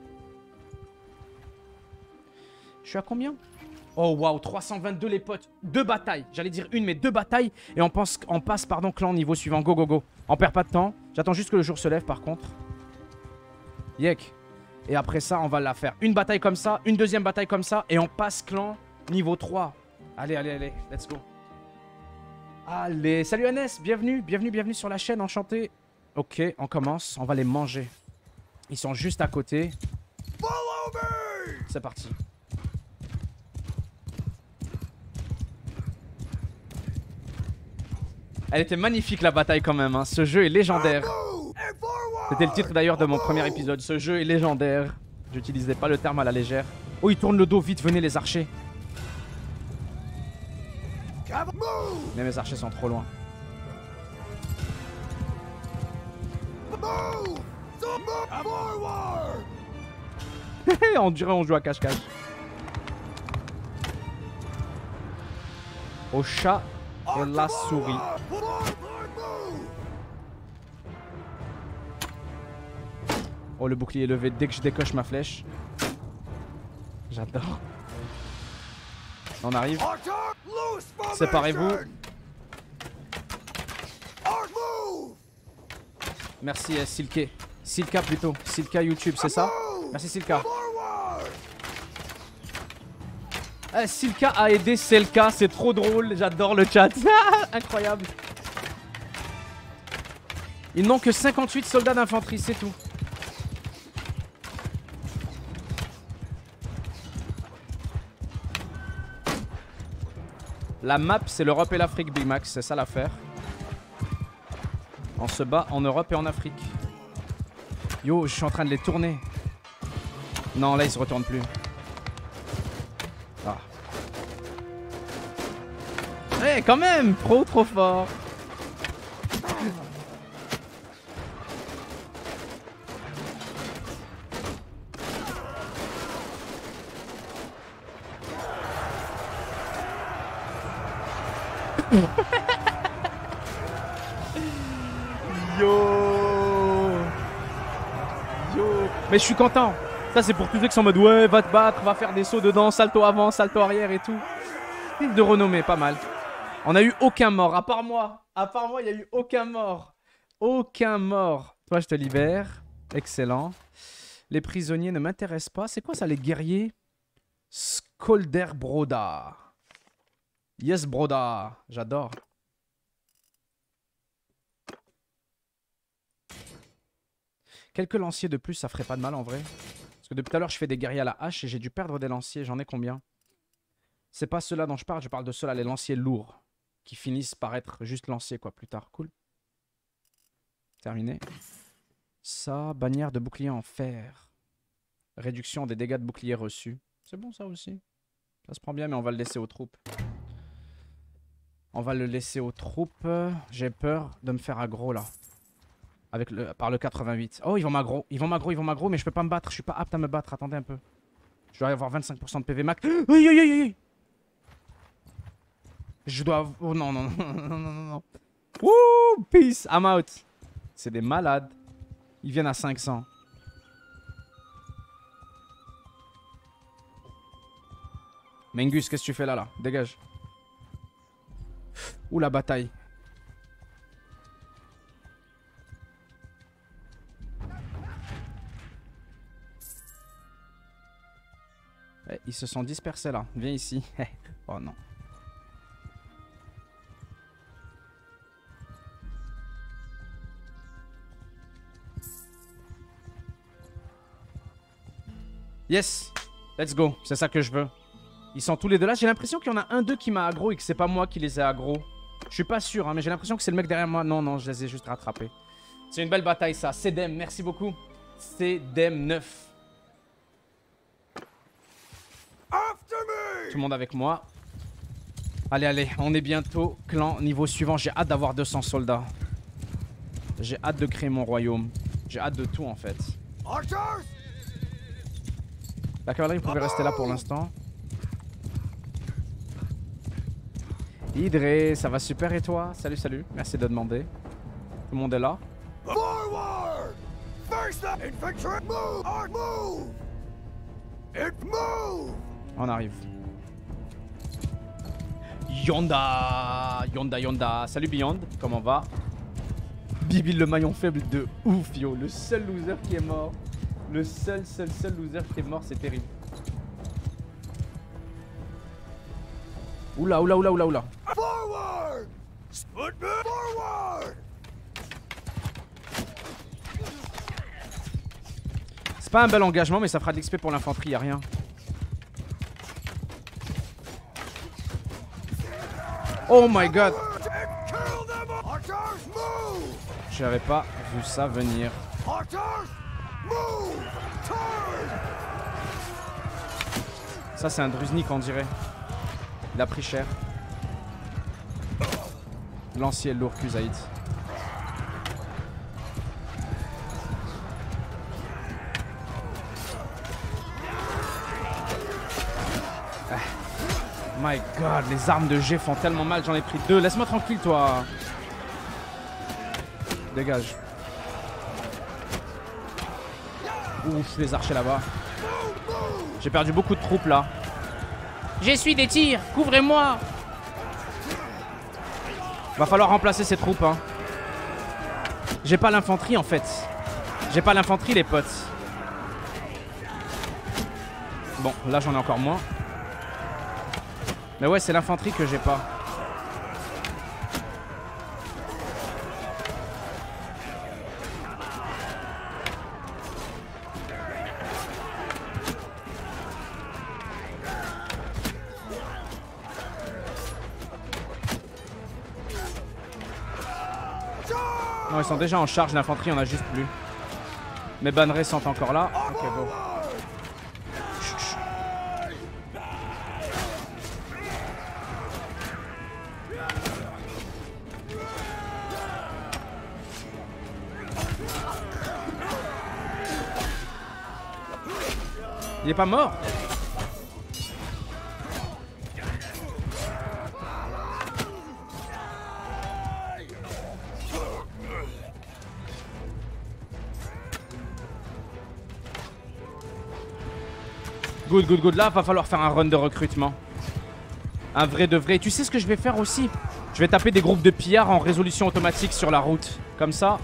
Je suis à combien? Oh waouh, 322 les potes. 2 batailles. J'allais dire une, mais 2 batailles. Et on passe pardon, clan niveau suivant. Go, go, go. On perd pas de temps. J'attends juste que le jour se lève par contre. Yek. Et après ça, on va la faire. Une bataille comme ça, une deuxième bataille comme ça. Et on passe clan niveau 3. Allez, allez, allez. Let's go. Allez. Salut Annès. Bienvenue. Bienvenue, bienvenue sur la chaîne. Enchanté. Ok, on commence. On va les manger. Ils sont juste à côté. C'est parti. Elle était magnifique la bataille quand même, hein. Ce jeu est légendaire. C'était le titre d'ailleurs de mon premier épisode. Ce jeu est légendaire. J'utilisais pas le terme à la légère. Oh, il tourne le dos, vite, venez les archers. Mais mes archers sont trop loin. On dirait on joue à cache-cache. Au chat et la souris. Oh, le bouclier est levé dès que je décoche ma flèche. J'adore. On arrive. Séparez-vous. Merci Silke. Silka plutôt. Silka YouTube, c'est ça? Merci Silka. Silka a aidé Selka, c'est trop drôle. J'adore le chat. Incroyable. Ils n'ont que 58 soldats d'infanterie, c'est tout. La map, c'est l'Europe et l'Afrique, Big Max, c'est ça l'affaire. On se bat en Europe et en Afrique. Yo, je suis en train de les tourner. Non, là, ils se retournent plus. Ah. Eh, quand même, trop fort. Mais je suis content. Ça c'est pour tous ceux qui sont en mode ouais, va te battre, va faire des sauts dedans, salto avant, salto arrière et tout. De renommée, pas mal. On a eu aucun mort, à part moi. À part moi, il n'y a eu aucun mort. Aucun mort. Toi, je te libère. Excellent. Les prisonniers ne m'intéressent pas. C'est quoi ça, les guerriers? Skolder Broda. Yes, Broda. J'adore. Quelques lanciers de plus, ça ferait pas de mal en vrai. Parce que depuis tout à l'heure, je fais des guerriers à la hache et j'ai dû perdre des lanciers. J'en ai combien? C'est pas ceux-là dont je parle de ceux-là, les lanciers lourds. Qui finissent par être juste lanciers, quoi, plus tard. Cool. Terminé. Ça, bannière de bouclier en fer. Réduction des dégâts de bouclier reçus. C'est bon ça aussi. Ça se prend bien, mais on va le laisser aux troupes. On va le laisser aux troupes. J'ai peur de me faire aggro là. Avec par le 88. Oh, ils vont m'aggro, mais je peux pas me battre. Je suis pas apte à me battre. Attendez un peu. Je dois avoir 25% de PV max. Oui. Je dois... Oh non. Wouh, peace, I'm out. C'est des malades. Ils viennent à 500. Mengus, qu'est-ce que tu fais là? Dégage. Ouh, la bataille. Eh, ils se sont dispersés là. Viens ici. Oh non. Yes. Let's go. C'est ça que je veux. Ils sont tous les deux là. J'ai l'impression qu'il y en a un d'eux qui m'a aggro et que c'est pas moi qui les ai aggro. Je suis pas sûr, hein, mais j'ai l'impression que c'est le mec derrière moi. Non, je les ai juste rattrapés. C'est une belle bataille ça. Cedem, merci beaucoup. Cedem 9. Tout le monde avec moi. Allez, on est bientôt clan niveau suivant. J'ai hâte d'avoir 200 soldats. J'ai hâte de créer mon royaume. J'ai hâte de tout en fait. La cavalerie pouvait rester là pour l'instant. Hydré, ça va super et toi? Salut. Merci de demander. Tout le monde est là. On arrive. Yonda. Salut Beyond, comment va? Bibi le maillon faible de ouf, yo. Le seul loser qui est mort. Le seul loser qui est mort, c'est terrible. Oula. Pas un bel engagement, mais ça fera de l'XP pour l'infanterie, y'a rien. Oh my god. J'avais pas vu ça venir. Ça c'est un Druznik on dirait. Il a pris cher. Lancier lourd Kuzaït. My god, les armes de G font tellement mal, j'en ai pris 2. Laisse-moi tranquille toi. Dégage. Ouf, les archers là-bas. J'ai perdu beaucoup de troupes là. J'essuie des tirs, couvrez-moi. Va falloir remplacer ces troupes hein. J'ai pas l'infanterie en fait. J'ai pas l'infanterie les potes. Bon, là j'en ai encore moins. Mais ouais, c'est l'infanterie que j'ai pas. Non, ils sont déjà en charge, l'infanterie, on a juste plus. Mes bannerets sont encore là. Ok, bon. Il est pas mort? Good, good, good. Là, va falloir faire un run de recrutement. Un vrai de vrai. Tu sais ce que je vais faire aussi? Je vais taper des groupes de pillards en résolution automatique sur la route. Comme ça.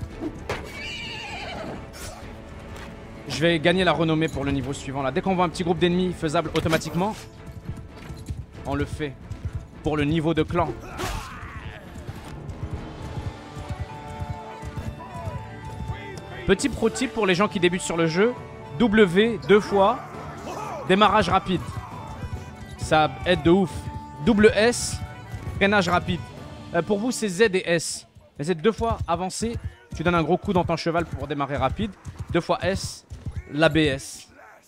Je vais gagner la renommée pour le niveau suivant là. Dès qu'on voit un petit groupe d'ennemis faisable automatiquement, on le fait. Pour le niveau de clan. Petit pro tip pour les gens qui débutent sur le jeu. W 2 fois. Démarrage rapide. Ça aide de ouf. Double S. Freinage rapide. Pour vous c'est Z et S. Z 2 fois avancé. Tu donnes un gros coup dans ton cheval pour démarrer rapide. 2 fois S. L'ABS.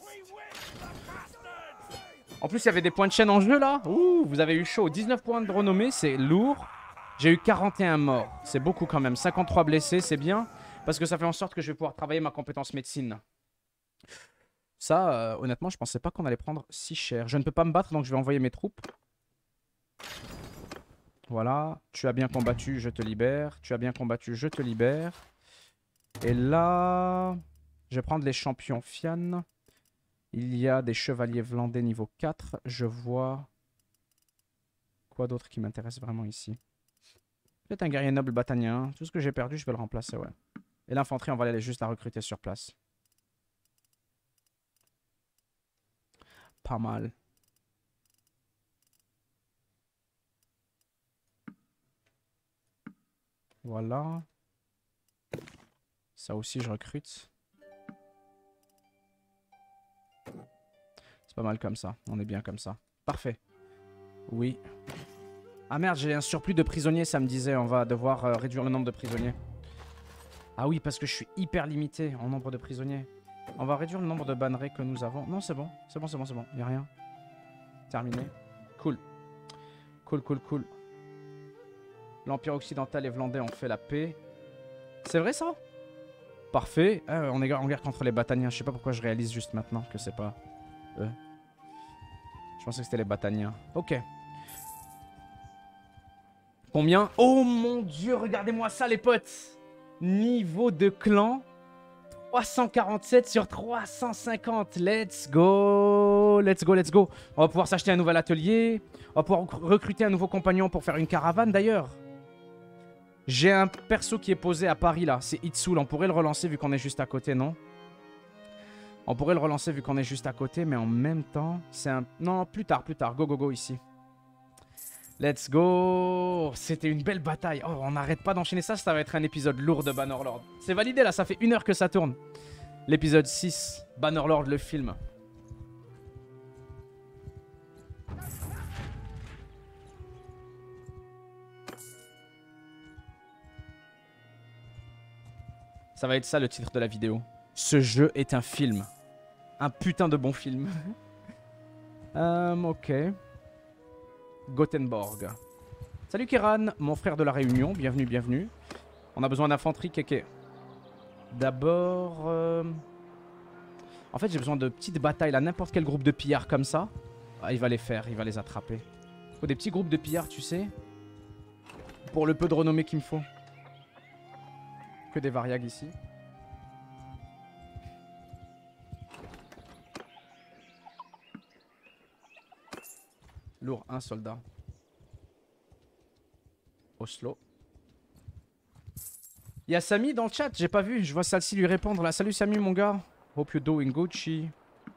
En plus, il y avait des points de chaîne en jeu là. Ouh, vous avez eu chaud. 19 points de renommée, c'est lourd. J'ai eu 41 morts. C'est beaucoup quand même. 53 blessés, c'est bien. Parce que ça fait en sorte que je vais pouvoir travailler ma compétence médecine. Ça, honnêtement, je pensais pas qu'on allait prendre si cher. Je ne peux pas me battre, donc je vais envoyer mes troupes. Voilà. Tu as bien combattu, je te libère. Tu as bien combattu, je te libère. Et là... Je vais prendre les champions Fian. Il y a des chevaliers vlandais niveau 4. Je vois... Quoi d'autre qui m'intéresse vraiment ici? Peut-être un guerrier noble batanien. Tout ce que j'ai perdu, je vais le remplacer, ouais. Et l'infanterie, on va aller juste la recruter sur place. Pas mal. Voilà. Ça aussi, je recrute. C'est pas mal comme ça. On est bien comme ça. Parfait. Oui. Ah merde, j'ai un surplus de prisonniers, ça me disait. On va devoir réduire le nombre de prisonniers. Ah oui, parce que je suis hyper limité en nombre de prisonniers. On va réduire le nombre de bannerets que nous avons. Non, c'est bon. C'est bon, c'est bon, c'est bon. Il n'y a rien. Terminé. Cool. Cool, cool, cool. L'Empire occidental et Vlandais ont fait la paix. C'est vrai ça? Parfait. On est en guerre contre les Battaniens. Je sais pas pourquoi je réalise juste maintenant que c'est pas eux. Je pensais que c'était les Battaniens. Ok. Combien? Oh mon dieu, regardez-moi ça les potes. Niveau de clan. 347 sur 350. Let's go. Let's go, let's go. On va pouvoir s'acheter un nouvel atelier. On va pouvoir recruter un nouveau compagnon pour faire une caravane d'ailleurs. J'ai un perso qui est posé à Paris là. C'est Itsul. On pourrait le relancer vu qu'on est juste à côté, non? On pourrait le relancer vu qu'on est juste à côté, mais en même temps, c'est un... Non, plus tard, plus tard. Go, go, go ici. Let's go. C'était une belle bataille. Oh, on n'arrête pas d'enchaîner ça. Ça va être un épisode lourd de Bannerlord. C'est validé là, ça fait 1 heure que ça tourne. L'épisode 6, Bannerlord le film. Ça va être ça le titre de la vidéo. Ce jeu est un film. Un putain de bon film. Ok. Gothenburg. Salut Kiran, mon frère de la Réunion. Bienvenue, bienvenue. On a besoin d'infanterie, kéké. D'abord... En fait, j'ai besoin de petites batailles là. N'importe quel groupe de pillards comme ça. Ah, il va les faire, il va les attraper. Il faut des petits groupes de pillards, tu sais. Pour le peu de renommée qu'il me faut. Que des variags ici. Lourd, un soldat. Oslo. Il y a Samy dans le chat, j'ai pas vu. Je vois celle-ci lui répondre là. Salut Samy mon gars. Hope you're doing Gucci.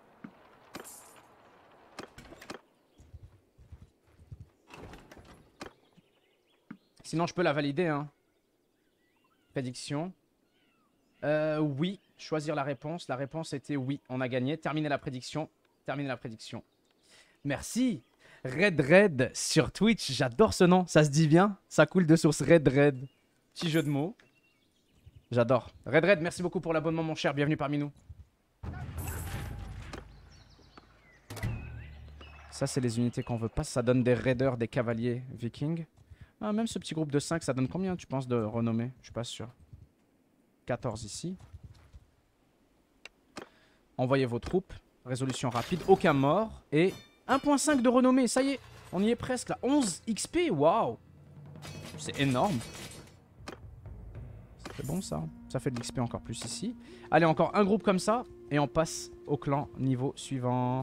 Sinon je peux la valider hein. Prédiction. Oui. Choisir la réponse. La réponse était oui. On a gagné. Terminer la prédiction. Terminer la prédiction. Merci. Red Red sur Twitch. J'adore ce nom. Ça se dit bien. Ça coule de source. Red Red. Petit jeu de mots. J'adore. Red Red, merci beaucoup pour l'abonnement mon cher. Bienvenue parmi nous. Ça c'est les unités qu'on veut pas. Ça donne des raiders, des cavaliers vikings. Ah, même ce petit groupe de 5, ça donne combien tu penses de renommée? Je suis pas sûr. 14 ici. Envoyez vos troupes. Résolution rapide. Aucun mort. Et 1.5 de renommée. Ça y est. On y est presque là. 11 XP. Waouh. C'est énorme. C'est bon ça. Ça fait de l'XP encore plus ici. Allez, encore un groupe comme ça. Et on passe au clan niveau suivant.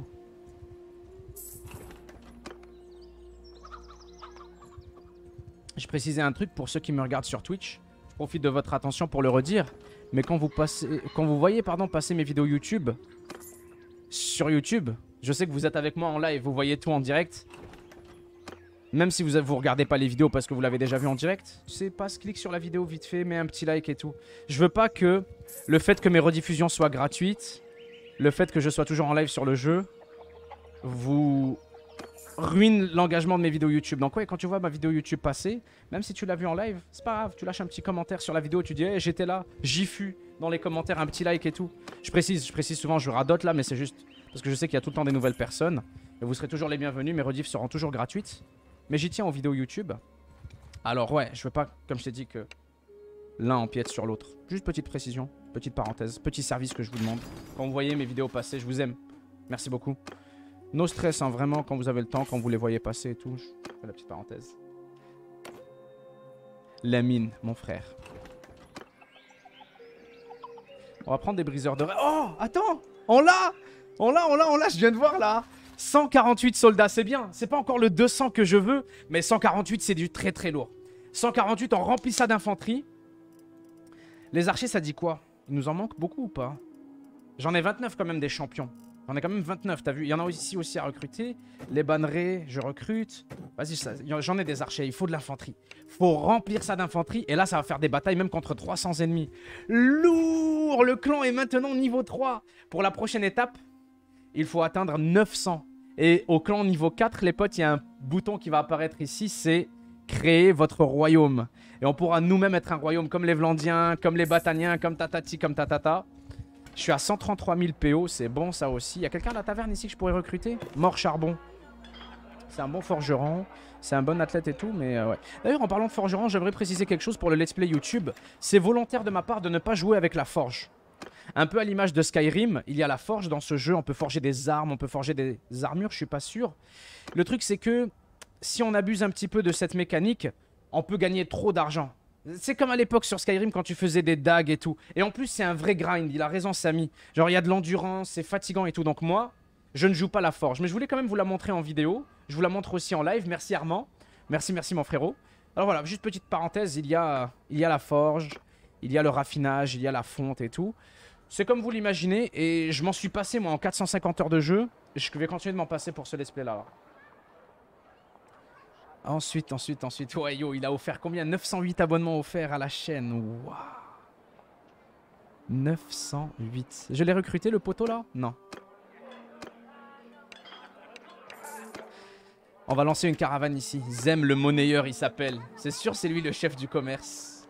Je précisais un truc pour ceux qui me regardent sur Twitch. Je profite de votre attention pour le redire. Mais quand vous voyez passer mes vidéos YouTube sur YouTube, je sais que vous êtes avec moi en live, vous voyez tout en direct. Même si vous regardez pas les vidéos parce que vous l'avez déjà vu en direct, c'est clique sur la vidéo vite fait, mets un petit like et tout. Je veux pas que le fait que mes rediffusions soient gratuites, le fait que je sois toujours en live sur le jeu, vous ruine l'engagement de mes vidéos YouTube. Donc ouais, quand tu vois ma vidéo YouTube passer, même si tu l'as vue en live, c'est pas grave, tu lâches un petit commentaire sur la vidéo, tu dis hey, j'étais là, j'y fus dans les commentaires, un petit like et tout. Je précise souvent, je radote là, mais c'est juste parce que je sais qu'il y a tout le temps des nouvelles personnes. Et vous serez toujours les bienvenus, mes rediffs seront toujours gratuites. Mais j'y tiens aux vidéos YouTube. Alors ouais, je veux pas, comme je t'ai dit, que l'un empiète sur l'autre. Juste petite précision, petite parenthèse, petit service que je vous demande. Quand vous voyez mes vidéos passer, je vous aime. Merci beaucoup. No stress, hein, vraiment, quand vous avez le temps, quand vous les voyez passer et tout. Je fais la petite parenthèse. La mine, mon frère. On va prendre des briseurs de... Oh, attends, on l'a, je viens de voir là. 148 soldats, c'est bien. C'est pas encore le 200 que je veux, mais 148, c'est du très très lourd. 148, on remplit ça d'infanterie. Les archers, ça dit quoi? Il nous en manque beaucoup ou pas? J'en ai 29 quand même des champions. J'en ai quand même 29, t'as vu? Il y en a ici aussi à recruter. Les bannerets, je recrute. Vas-y, j'en ai des archers, il faut de l'infanterie. Faut remplir ça d'infanterie. Et là, ça va faire des batailles même contre 300 ennemis. Lourd! Le clan est maintenant niveau 3. Pour la prochaine étape, il faut atteindre 900. Et au clan niveau 4, les potes, il y a un bouton qui va apparaître ici, c'est créer votre royaume. Et on pourra nous-mêmes être un royaume comme les Vlandiens, comme les Bataniens, comme Tatati, comme Tatata. Je suis à 133 000 PO, c'est bon ça aussi. Il y a quelqu'un à la taverne ici que je pourrais recruter? Mort Charbon. C'est un bon forgeron, c'est un bon athlète et tout, mais ouais. D'ailleurs, en parlant de forgeron, j'aimerais préciser quelque chose pour le let's play YouTube. C'est volontaire de ma part de ne pas jouer avec la forge. Un peu à l'image de Skyrim, il y a la forge dans ce jeu, on peut forger des armes, on peut forger des armures, je suis pas sûr. Le truc c'est que si on abuse un petit peu de cette mécanique, on peut gagner trop d'argent. C'est comme à l'époque sur Skyrim quand tu faisais des dagues et tout. Et en plus c'est un vrai grind, il a raison Samy. Genre il y a de l'endurance, c'est fatigant et tout. Donc moi, je ne joue pas la forge. Mais je voulais quand même vous la montrer en vidéo. Je vous la montre aussi en live. Merci Armand. Merci mon frérot. Alors voilà, juste petite parenthèse, il y a la forge, il y a le raffinage, il y a la fonte et tout. C'est comme vous l'imaginez et je m'en suis passé moi en 450 heures de jeu. Je vais continuer de m'en passer pour ce let's play là. Ensuite. Ouais yo, il a offert combien? 908 abonnements offerts à la chaîne. Waouh. 908. Je l'ai recruté le poteau là? Non. On va lancer une caravane ici. Zem le monnayeur, il s'appelle. C'est sûr, c'est lui le chef du commerce.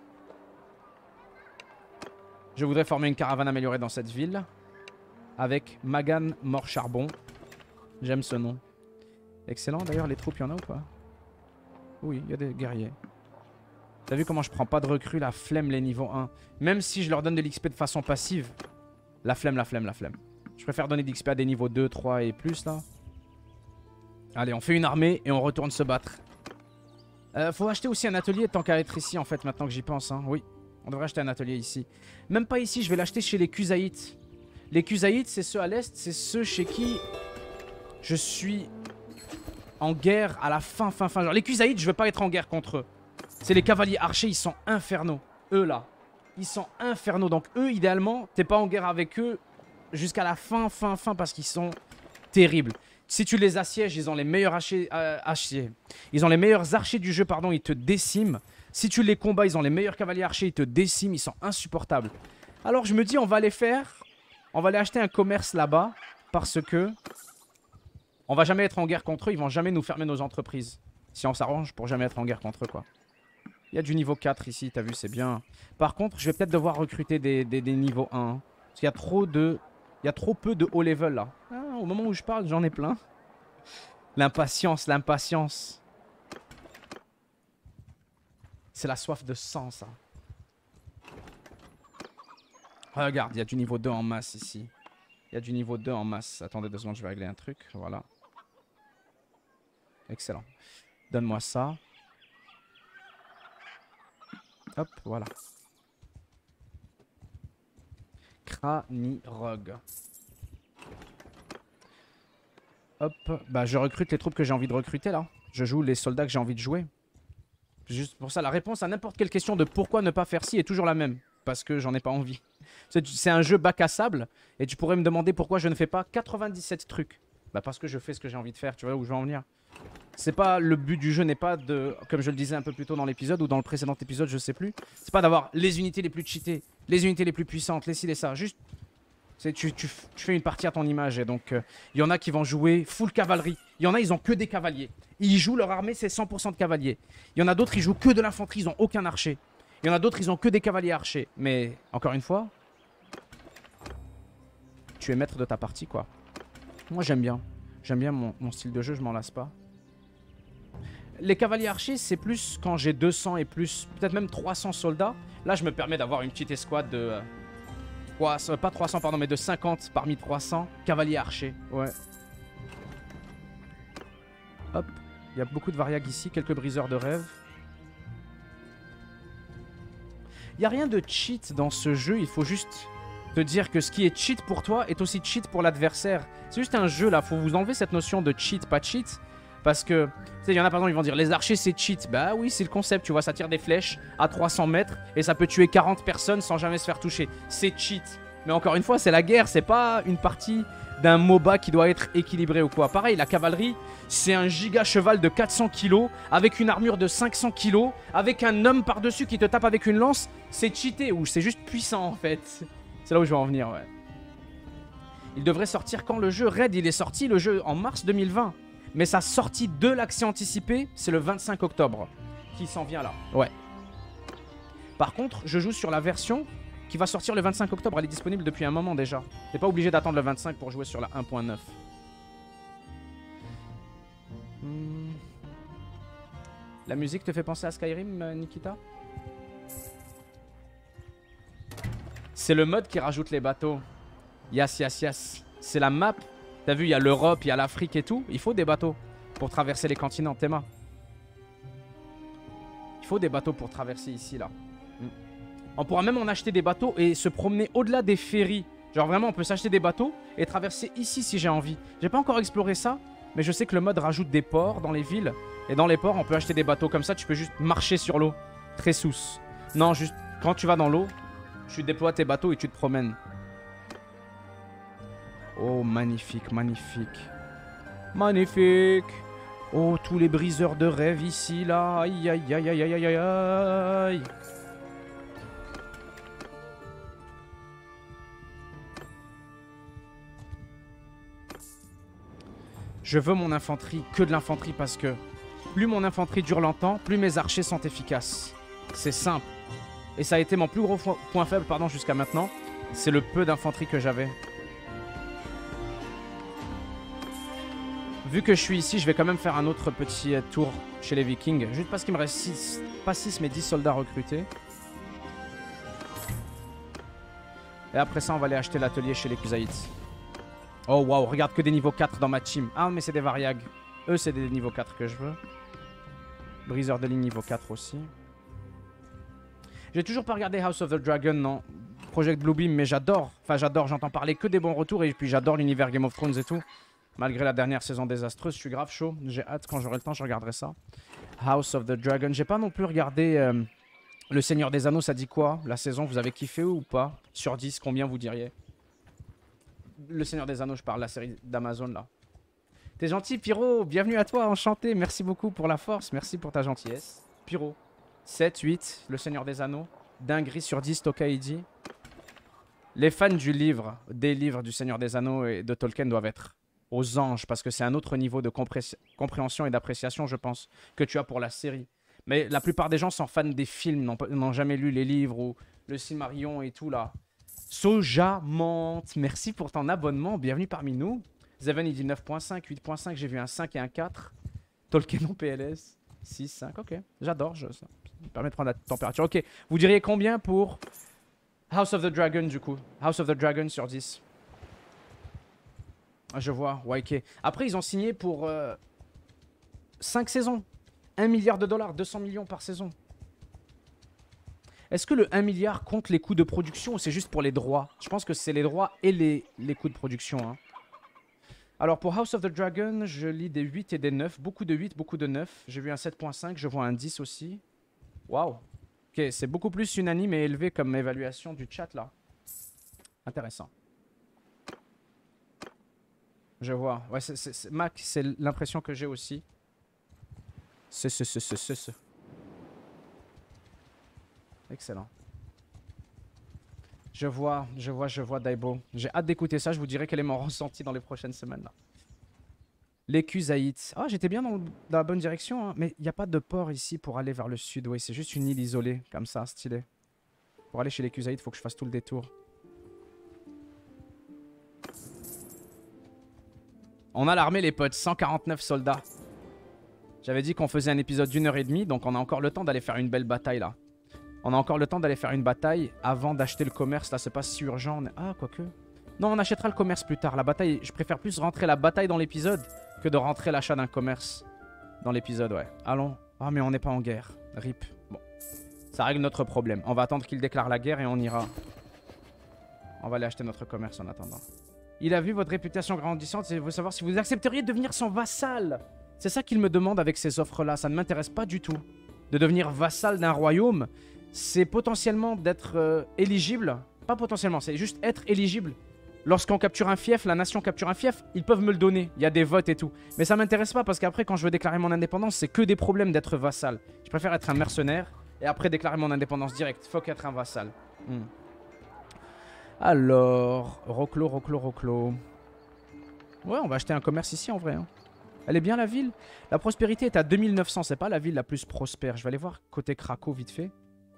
Je voudrais former une caravane améliorée dans cette ville. Avec Magan Mort Charbon. J'aime ce nom. Excellent. D'ailleurs, les troupes, il y en a ou pas? Oui, il y a des guerriers. T'as vu comment je prends pas de recrues? La flemme, les niveaux 1. Même si je leur donne de l'XP de façon passive. La flemme, la flemme, la flemme. Je préfère donner de l'XP à des niveaux 2, 3 et plus là. Allez, on fait une armée et on retourne se battre. Faut acheter aussi un atelier tant qu'à être ici en fait, maintenant que j'y pense. Hein. Oui, on devrait acheter un atelier ici. Même pas ici, je vais l'acheter chez les Kusaïtes. Les Kusaïtes, c'est ceux à l'est, c'est ceux chez qui je suis en guerre à la fin. Genre, les Kusaïtes, je veux pas être en guerre contre eux. C'est les cavaliers archers, ils sont infernaux. Eux là, ils sont infernaux. Donc eux, idéalement, t'es pas en guerre avec eux jusqu'à la fin parce qu'ils sont terribles. Si tu les assièges, ils ont les meilleurs ils ont les meilleurs archers du jeu, pardon, ils te déciment. Si tu les combats, ils ont les meilleurs cavaliers archers, ils te déciment, ils sont insupportables. Alors je me dis, on va aller acheter un commerce là-bas, parce que on va jamais être en guerre contre eux, ils vont jamais nous fermer nos entreprises. Si on s'arrange pour jamais être en guerre contre eux, quoi. Il y a du niveau 4 ici, t'as vu, c'est bien. Par contre, je vais peut-être devoir recruter des niveaux 1. Hein, parce qu'il y a trop de... Il y a trop peu de haut level là. Ah, au moment où je parle, j'en ai plein. L'impatience, l'impatience. C'est la soif de sang, ça. Regarde, il y a du niveau 2 en masse ici. Il y a du niveau 2 en masse. Attendez 2 secondes, je vais régler un truc. Voilà. Excellent. Donne-moi ça. Hop, voilà. Cranirog. Hop, bah je recrute les troupes que j'ai envie de recruter là. Je joue les soldats que j'ai envie de jouer. Juste pour ça, la réponse à n'importe quelle question de pourquoi ne pas faire ci est toujours la même. Parce que j'en ai pas envie. C'est un jeu bac à sable. Et tu pourrais me demander pourquoi je ne fais pas 97 trucs. Bah parce que je fais ce que j'ai envie de faire, tu vois où je veux en venir. C'est pas, le but du jeu n'est pas de, comme je le disais un peu plus tôt dans l'épisode ou dans le précédent épisode, je sais plus. C'est pas d'avoir les unités les plus cheatées, les unités les plus puissantes, les ci, les ça. Juste, tu fais une partie à ton image. Et donc, il y en a qui vont jouer full cavalerie. Il y en a, ils ont que des cavaliers. Ils jouent leur armée, c'est 100% de cavaliers. Il y en a d'autres, ils jouent que de l'infanterie, ils ont aucun archer. Il y en a d'autres, ils ont que des cavaliers archers. Mais, encore une fois, tu es maître de ta partie, quoi. Moi, j'aime bien. J'aime bien mon style de jeu, je m'en lasse pas. Les cavaliers archers, c'est plus quand j'ai 200 et plus, peut-être même 300 soldats. Là, je me permets d'avoir une petite escouade de... pas 300, pardon, mais de 50 parmi 300 cavaliers archers. Ouais. Hop. Il y a beaucoup de variags ici, quelques briseurs de rêve. Il n'y a rien de cheat dans ce jeu, il faut juste te dire que ce qui est cheat pour toi est aussi cheat pour l'adversaire. C'est juste un jeu là, faut vous enlever cette notion de cheat, pas cheat. Parce que, tu sais, il y en a par exemple, ils vont dire les archers c'est cheat. Bah oui, c'est le concept, tu vois, ça tire des flèches à 300 mètres et ça peut tuer 40 personnes sans jamais se faire toucher. C'est cheat. Mais encore une fois, c'est la guerre, c'est pas une partie d'un MOBA qui doit être équilibré ou quoi. Pareil, la cavalerie, c'est un giga cheval de 400 kg avec une armure de 500 kg, avec un homme par-dessus qui te tape avec une lance. C'est cheaté ou c'est juste puissant en fait. C'est là où je veux en venir, ouais. Il devrait sortir quand le jeu Raid, il est sorti, le jeu en mars 2020. Mais sa sortie de l'accès anticipé, c'est le 25 octobre. Qui s'en vient là. Ouais. Par contre, je joue sur la version qui va sortir le 25 octobre. Elle est disponible depuis un moment déjà. T'es pas obligé d'attendre le 25 pour jouer sur la 1.9. La musique te fait penser à Skyrim, Nikita? C'est le mode qui rajoute les bateaux. Yes, yes, yes. C'est la map. T'as vu, il y a l'Europe, il y a l'Afrique et tout. Il faut des bateaux pour traverser les continents, Théma. Il faut des bateaux pour traverser ici, là. On pourra même en acheter des bateaux et se promener au-delà des ferries. Genre vraiment, on peut s'acheter des bateaux et traverser ici si j'ai envie. J'ai pas encore exploré ça, mais je sais que le mode rajoute des ports dans les villes. Et dans les ports, on peut acheter des bateaux comme ça. Tu peux juste marcher sur l'eau. Très sous. Non, juste quand tu vas dans l'eau, tu déploies tes bateaux et tu te promènes. Oh, magnifique, magnifique. Magnifique. Oh, tous les briseurs de rêve ici, là. Aïe, aïe, aïe, aïe, aïe, aïe, aïe. Je veux mon infanterie, que de l'infanterie, parce que plus mon infanterie dure longtemps, plus mes archers sont efficaces. C'est simple. Et ça a été mon plus gros point faible, pardon, jusqu'à maintenant. C'est le peu d'infanterie que j'avais. Vu que je suis ici, je vais quand même faire un autre petit tour chez les Vikings. Juste parce qu'il me reste 6, pas 6, mais 10 soldats recrutés. Et après ça, on va aller acheter l'atelier chez les Kuzaïts. Oh waouh, regarde que des niveaux 4 dans ma team. Ah, mais c'est des variags. Eux, c'est des niveaux 4 que je veux. Briseur de ligne niveau 4 aussi. J'ai toujours pas regardé House of the Dragon, non. Project Bluebeam, mais j'adore. Enfin, j'adore, j'entends parler que des bons retours. Et puis j'adore l'univers Game of Thrones et tout. Malgré la dernière saison désastreuse, je suis grave chaud. J'ai hâte, quand j'aurai le temps, je regarderai ça. House of the Dragon. J'ai pas non plus regardé Le Seigneur des Anneaux, ça dit quoi? La saison, vous avez kiffé ou pas? Sur 10, combien vous diriez? Le Seigneur des Anneaux, je parle, la série d'Amazon là. T'es gentil, Pyro. Bienvenue à toi, enchanté. Merci beaucoup pour la force. Merci pour ta gentillesse. Pyro. 7, 8, Le Seigneur des Anneaux. Dinguerie sur 10, Tokaidi. Les fans des livres du Seigneur des Anneaux et de Tolkien doivent être aux anges, parce que c'est un autre niveau de compréhension et d'appréciation, je pense, que tu as pour la série. Mais la plupart des gens sont fans des films, n'ont jamais lu les livres ou le Silmarillion et tout là. Soja Mante, merci pour ton abonnement, bienvenue parmi nous. Zeven il dit 9.5, 8.5, j'ai vu un 5 et un 4. Tolkien en PLS, 6, 5, ok. J'adore, ça me permet de prendre la température. Ok, vous diriez combien pour House of the Dragon du coup? House of the Dragon sur 10. Je vois, YK. Après, ils ont signé pour 5 saisons. 1 milliard de dollars, 200 millions par saison. Est-ce que le 1 milliard compte les coûts de production ou c'est juste pour les droits? Je pense que c'est les droits et les coûts de production. Hein. Alors pour House of the Dragon, je lis des 8 et des 9. Beaucoup de 8, beaucoup de 9. J'ai vu un 7.5, je vois un 10 aussi. Waouh. Ok, c'est beaucoup plus unanime et élevé comme évaluation du chat là. Intéressant. Je vois. Ouais, Mac, c'est l'impression que j'ai aussi. Excellent. Je vois, Daibo. J'ai hâte d'écouter ça. Je vous dirai quel est mon ressenti dans les prochaines semaines. Là. Les Kuzaïts. Ah, j'étais bien dans la bonne direction. Hein. Mais il n'y a pas de port ici pour aller vers le sud. Oui, c'est juste une île isolée, comme ça, stylé. Pour aller chez les Kuzaïts, il faut que je fasse tout le détour. On a l'armée, les potes. 149 soldats. J'avais dit qu'on faisait un épisode d'1h30, donc on a encore le temps d'aller faire une belle bataille, là. On a encore le temps d'aller faire une bataille avant d'acheter le commerce. Là, c'est pas si urgent. Ah, quoique. Non, on achètera le commerce plus tard. La bataille, je préfère plus rentrer la bataille dans l'épisode que de rentrer l'achat d'un commerce dans l'épisode, ouais. Allons. Ah, mais on n'est pas en guerre. RIP. Bon. Ça règle notre problème. On va attendre qu'il déclare la guerre et on ira. On va aller acheter notre commerce en attendant. Il a vu votre réputation grandissante et veut savoir si vous accepteriez de devenir son vassal. C'est ça qu'il me demande avec ces offres-là. Ça ne m'intéresse pas du tout. De devenir vassal d'un royaume, c'est potentiellement d'être éligible. Pas potentiellement, c'est juste être éligible. Lorsqu'on capture un fief, la nation capture un fief, ils peuvent me le donner. Il y a des votes et tout. Mais ça m'intéresse pas parce qu'après, quand je veux déclarer mon indépendance, c'est que des problèmes d'être vassal. Je préfère être un mercenaire et après déclarer mon indépendance directe. Faut qu'être un vassal. Alors, Roclo. Ouais, on va acheter un commerce ici en vrai. Hein. Elle est bien la ville. La prospérité est à 2900. C'est pas la ville la plus prospère. Je vais aller voir côté Krakow vite fait.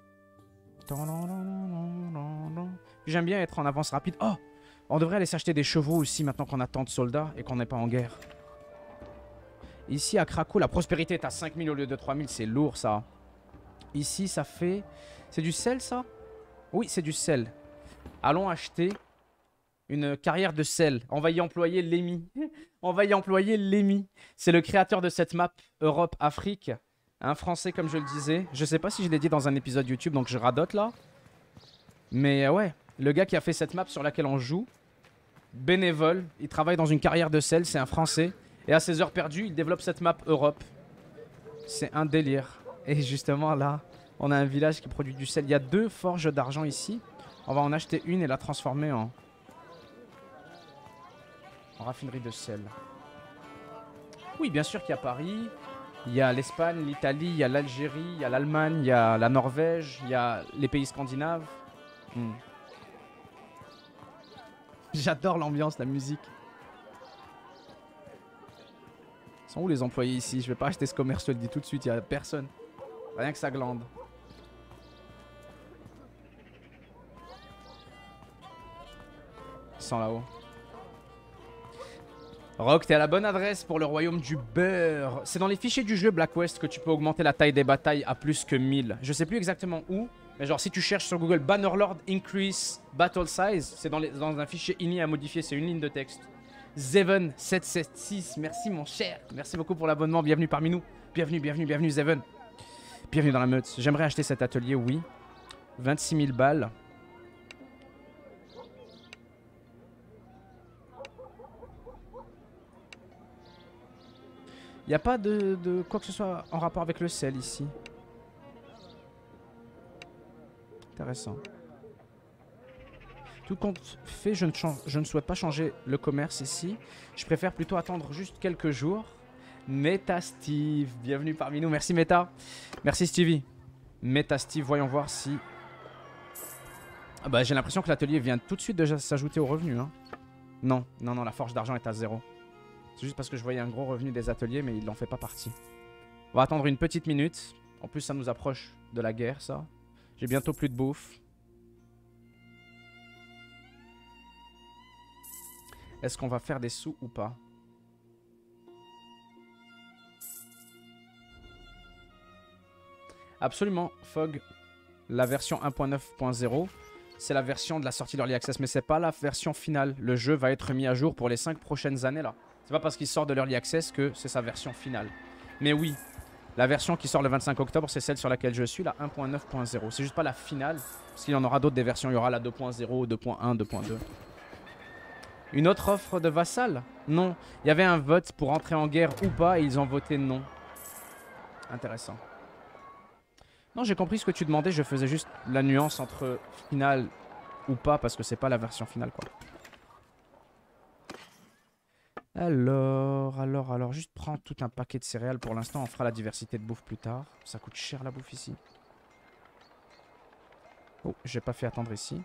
J'aime bien être en avance rapide. Oh! On devrait aller s'acheter des chevaux aussi maintenant qu'on a tant de soldats et qu'on n'est pas en guerre. Ici à Krakow, la prospérité est à 5000 au lieu de 3000. C'est lourd ça. Ici, ça fait... C'est du sel ça? Oui, c'est du sel. Allons acheter une carrière de sel. On va y employer Lémi. On va y employer Lémi. C'est le créateur de cette map Europe-Afrique. Un Français, comme je le disais. Je sais pas si je l'ai dit dans un épisode YouTube, donc je radote là. Mais ouais, le gars qui a fait cette map sur laquelle on joue, bénévole, il travaille dans une carrière de sel, c'est un Français. Et à ses heures perdues, il développe cette map Europe. C'est un délire. Et justement là, on a un village qui produit du sel. Il y a 2 forges d'argent ici. On va en acheter une et la transformer en raffinerie de sel. Oui, bien sûr qu'il y a Paris. Il y a l'Espagne, l'Italie, il y a l'Algérie, il y a l'Allemagne, il y a la Norvège, il y a les pays scandinaves. J'adore l'ambiance, la musique. sont où les employés ici? Je vais pas acheter ce commerce, je te le dis tout de suite, il y a personne. Rien que ça glande. Ils sont là-haut. Rock, t'es à la bonne adresse pour le royaume du beurre. C'est dans les fichiers du jeu Black West que tu peux augmenter la taille des batailles à plus que 1000. Je sais plus exactement où, mais genre si tu cherches sur Google Bannerlord Increase Battle Size, c'est dans un fichier ini à modifier, c'est une ligne de texte. Zeven776, merci mon cher. Merci beaucoup pour l'abonnement, bienvenue parmi nous. Bienvenue, bienvenue, bienvenue Zeven. Bienvenue dans la meute. J'aimerais acheter cet atelier, oui. 26 000 balles. Il n'y a pas de quoi que ce soit en rapport avec le sel ici. Intéressant. Tout compte fait, je ne souhaite pas changer le commerce ici. Je préfère plutôt attendre juste quelques jours. Meta Steve, bienvenue parmi nous. Merci Meta. Merci Stevie. Meta Steve, voyons voir si... Ah bah, j'ai l'impression que l'atelier vient tout de suite déjà s'ajouter aux revenus. Hein. Non, non, non, la forge d'argent est à 0. C'est juste parce que je voyais un gros revenu des ateliers, mais il n'en fait pas partie. On va attendre une petite minute. En plus, ça nous approche de la guerre, ça. J'ai bientôt plus de bouffe. Est-ce qu'on va faire des sous ou pas? Absolument, Fog. La version 1.9.0, c'est la version de la sortie de l'Early Access, mais c'est pas la version finale. Le jeu va être mis à jour pour les 5 prochaines années, là. C'est pas parce qu'il sort de l'Early Access que c'est sa version finale. Mais oui, la version qui sort le 25 octobre, c'est celle sur laquelle je suis, la 1.9.0. C'est juste pas la finale, parce qu'il y en aura d'autres des versions. Il y aura la 2.0, 2.1, 2.2. Une autre offre de vassal? Non. Il y avait un vote pour entrer en guerre ou pas et ils ont voté non. Intéressant. Non, j'ai compris ce que tu demandais. Je faisais juste la nuance entre finale ou pas parce que c'est pas la version finale, quoi. Alors, juste prends tout un paquet de céréales pour l'instant. On fera la diversité de bouffe plus tard. Ça coûte cher la bouffe ici. Oh, j'ai pas fait attendre ici.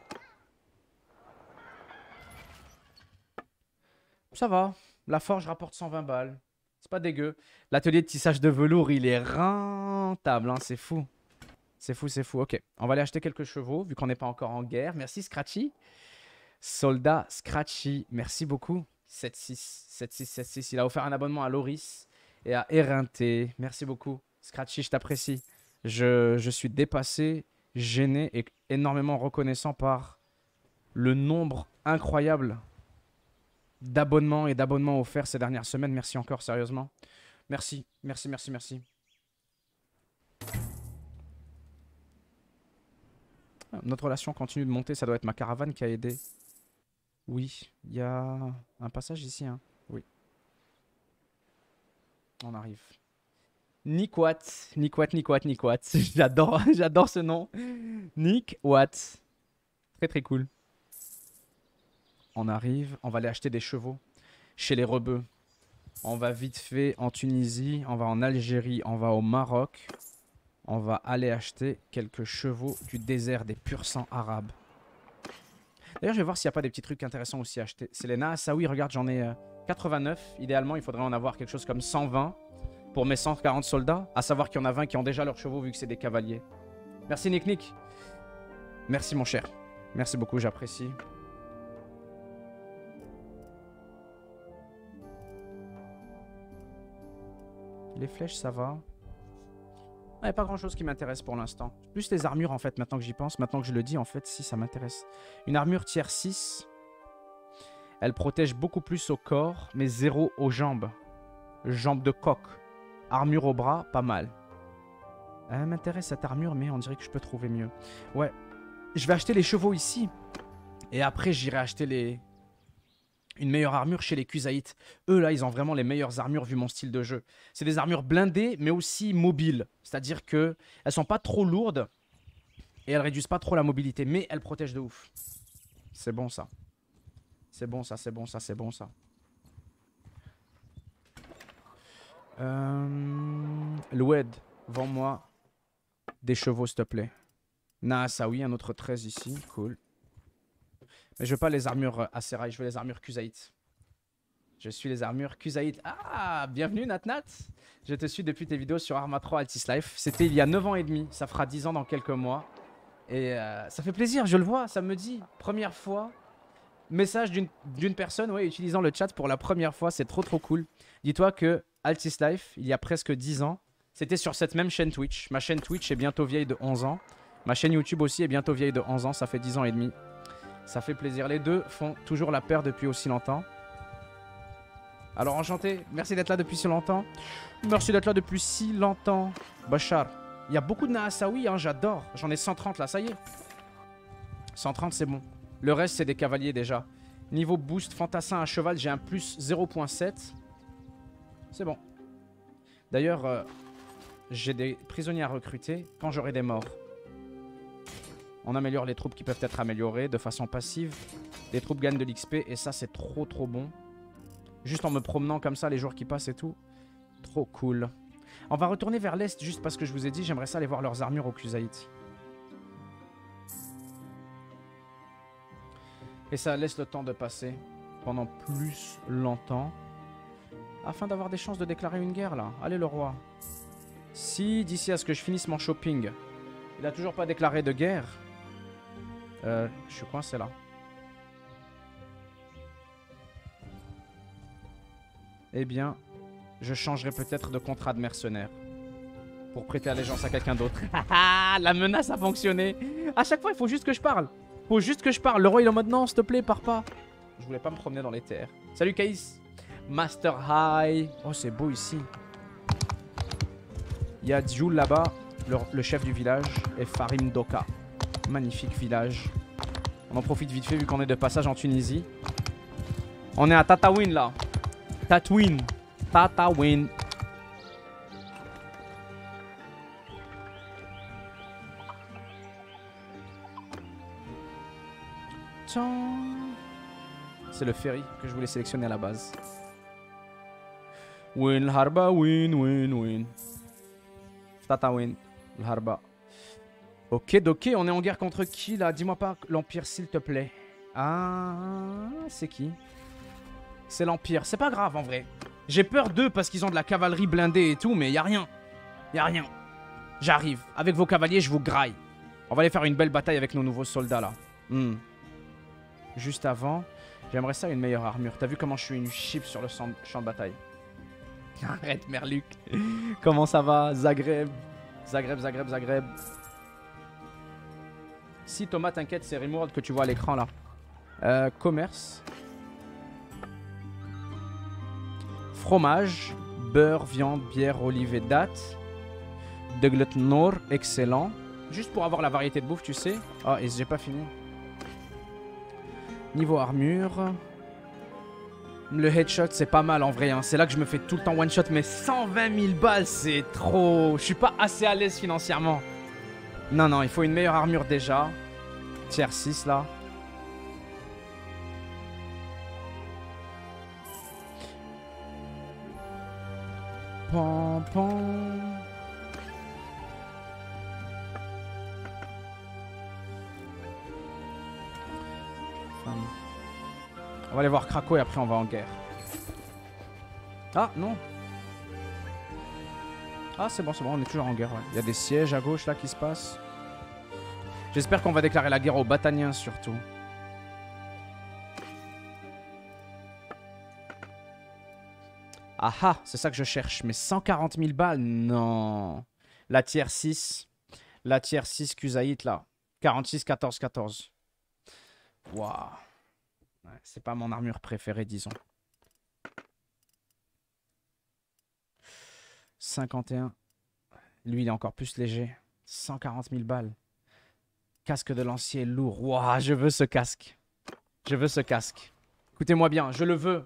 Ça va. La forge rapporte 120 balles. C'est pas dégueu. L'atelier de tissage de velours, il est rentable. Hein, c'est fou. C'est fou, c'est fou. Ok, on va aller acheter quelques chevaux vu qu'on n'est pas encore en guerre. Merci Scratchy. Soldat Scratchy, merci beaucoup. 7676. Il a offert un abonnement à Loris et à Éreinté. Merci beaucoup. Scratchy, je t'apprécie. Je suis dépassé, gêné et énormément reconnaissant par le nombre incroyable d'abonnements et d'abonnements offerts ces dernières semaines. Merci encore, sérieusement. Merci, merci, merci, merci. Notre relation continue de monter. Ça doit être ma caravane qui a aidé. Oui, il y a un passage ici, hein. Oui. On arrive. Nick Watt. Nick Watt, Nick Watt, Nick Watt. J'adore, j'adore ce nom. Nick Watt. Très très cool. On arrive. On va aller acheter des chevaux chez les rebeux. On va vite fait en Tunisie. On va en Algérie. On va au Maroc. On va aller acheter quelques chevaux du désert des pur sang arabes. D'ailleurs, je vais voir s'il n'y a pas des petits trucs intéressants aussi à acheter. C'est les Naasaoui, regarde, j'en ai 89. Idéalement, il faudrait en avoir quelque chose comme 120 pour mes 140 soldats. À savoir qu'il y en a 20 qui ont déjà leurs chevaux vu que c'est des cavaliers. Merci Nick Nick. Merci mon cher. Merci beaucoup, j'apprécie. Les flèches, ça va. Il n'y a pas grand chose qui m'intéresse pour l'instant. Plus les armures en fait, maintenant que j'y pense. Maintenant que je le dis, en fait, si ça m'intéresse. Une armure tier 6. Elle protège beaucoup plus au corps, mais 0 aux jambes. Jambes de coq. Armure au bras, pas mal. Elle m'intéresse cette armure, mais on dirait que je peux trouver mieux. Ouais. Je vais acheter les chevaux ici. Et après, j'irai acheter une meilleure armure chez les Kusaïtes. Eux, là, ils ont vraiment les meilleures armures vu mon style de jeu. C'est des armures blindées, mais aussi mobiles. C'est-à-dire qu'elles sont pas trop lourdes et elles réduisent pas trop la mobilité, mais elles protègent de ouf. C'est bon, ça. C'est bon, ça, c'est bon, ça, c'est bon, ça. Loued, vends-moi des chevaux, s'il te plaît. Naasaoui, un autre 13 ici. Cool. Mais je veux pas les armures Asserai, je veux les armures Kusaït. Je suis les armures Kuzaït. Ah, bienvenue Natnat. Je te suis depuis tes vidéos sur Arma 3 Altis Life. C'était il y a 9 ans et demi. Ça fera 10 ans dans quelques mois. Et ça fait plaisir, je le vois. Ça me dit, première fois, message d'une personne utilisant le chat pour la première fois. C'est trop cool. Dis-toi que Altis Life, il y a presque 10 ans, c'était sur cette même chaîne Twitch. Ma chaîne Twitch est bientôt vieille de 11 ans. Ma chaîne YouTube aussi est bientôt vieille de 11 ans. Ça fait 10 ans et demi. Ça fait plaisir. Les deux font toujours la paire depuis aussi longtemps. Alors enchanté, merci d'être là depuis si longtemps. Merci d'être là depuis si longtemps. Bachar, il y a beaucoup de Nahasawi, hein, j'adore. J'en ai 130 là, ça y est. 130 c'est bon. Le reste c'est des cavaliers déjà. Niveau boost fantassin à cheval, j'ai un plus 0.7. C'est bon. D'ailleurs, j'ai des prisonniers à recruter quand j'aurai des morts. On améliore les troupes qui peuvent être améliorées de façon passive. Les troupes gagnent de l'XP et ça c'est trop bon. Juste en me promenant comme ça les jours qui passent et tout. Trop cool. On va retourner vers l'est juste parce que je vous ai dit j'aimerais ça aller voir leurs armures au Kuzaït. Et ça laisse le temps de passer pendant plus longtemps. Afin d'avoir des chances de déclarer une guerre là. Allez le roi. Si d'ici à ce que je finisse mon shopping, il a toujours pas déclaré de guerre. Je suis coincé là. Eh bien, je changerai peut-être de contrat de mercenaire. Pour prêter allégeance à quelqu'un d'autre. La menace a fonctionné. À chaque fois, il faut juste que je parle. Faut juste que je parle. Le roi, il est en mode non, s'il te plaît, pars pas. Je voulais pas me promener dans les terres. Salut, Kaïs. Master High. Oh, c'est beau ici. Il y a Djoul là-bas, le chef du village, et Farim Doka. Magnifique village. On en profite vite fait vu qu'on est de passage en Tunisie. On est à Tataouine là. Tatooine. Tataouine. C'est le ferry que je voulais sélectionner à la base. Win Harba, win. Tataouine, Harba. Ok, on est en guerre contre qui là? Dis-moi pas l'Empire s'il te plaît. Ah, c'est qui? C'est l'Empire. C'est pas grave en vrai. J'ai peur d'eux parce qu'ils ont de la cavalerie blindée et tout, mais y a rien. Y a rien. J'arrive. Avec vos cavaliers, je vous graille. On va aller faire une belle bataille avec nos nouveaux soldats là. Juste avant, j'aimerais ça une meilleure armure. T'as vu comment je suis une chip sur le champ de bataille? Arrête Merluc. Comment ça va? Zagreb. Si Thomas t'inquiète, c'est Rimworld que tu vois à l'écran là. Commerce. Fromage, beurre, viande, bière, olive et dattes. Deglet Nord, excellent. Juste pour avoir la variété de bouffe, tu sais. Ah, et j'ai pas fini. Niveau armure. Le headshot, c'est pas mal en vrai. Hein. C'est là que je me fais tout le temps one shot. Mais 120 000 balles, c'est trop. Je suis pas assez à l'aise financièrement. Non, il faut une meilleure armure déjà. Tier 6 là. Pom. On va aller voir Krakow et après on va en guerre. Ah non. Ah c'est bon, on est toujours en guerre. Ouais. Il y a des sièges à gauche là qui se passent. J'espère qu'on va déclarer la guerre aux Bataniens surtout. Ah, c'est ça que je cherche. Mais 140 000 balles, non. La tier 6. La tier 6 Kuzaït là. 46, 14, 14. Waouh. Ouais, c'est pas mon armure préférée, disons. 51. Lui, il est encore plus léger. 140 000 balles. Casque de lancier lourd. Waouh, je veux ce casque. Je veux ce casque. Écoutez-moi bien, je le veux.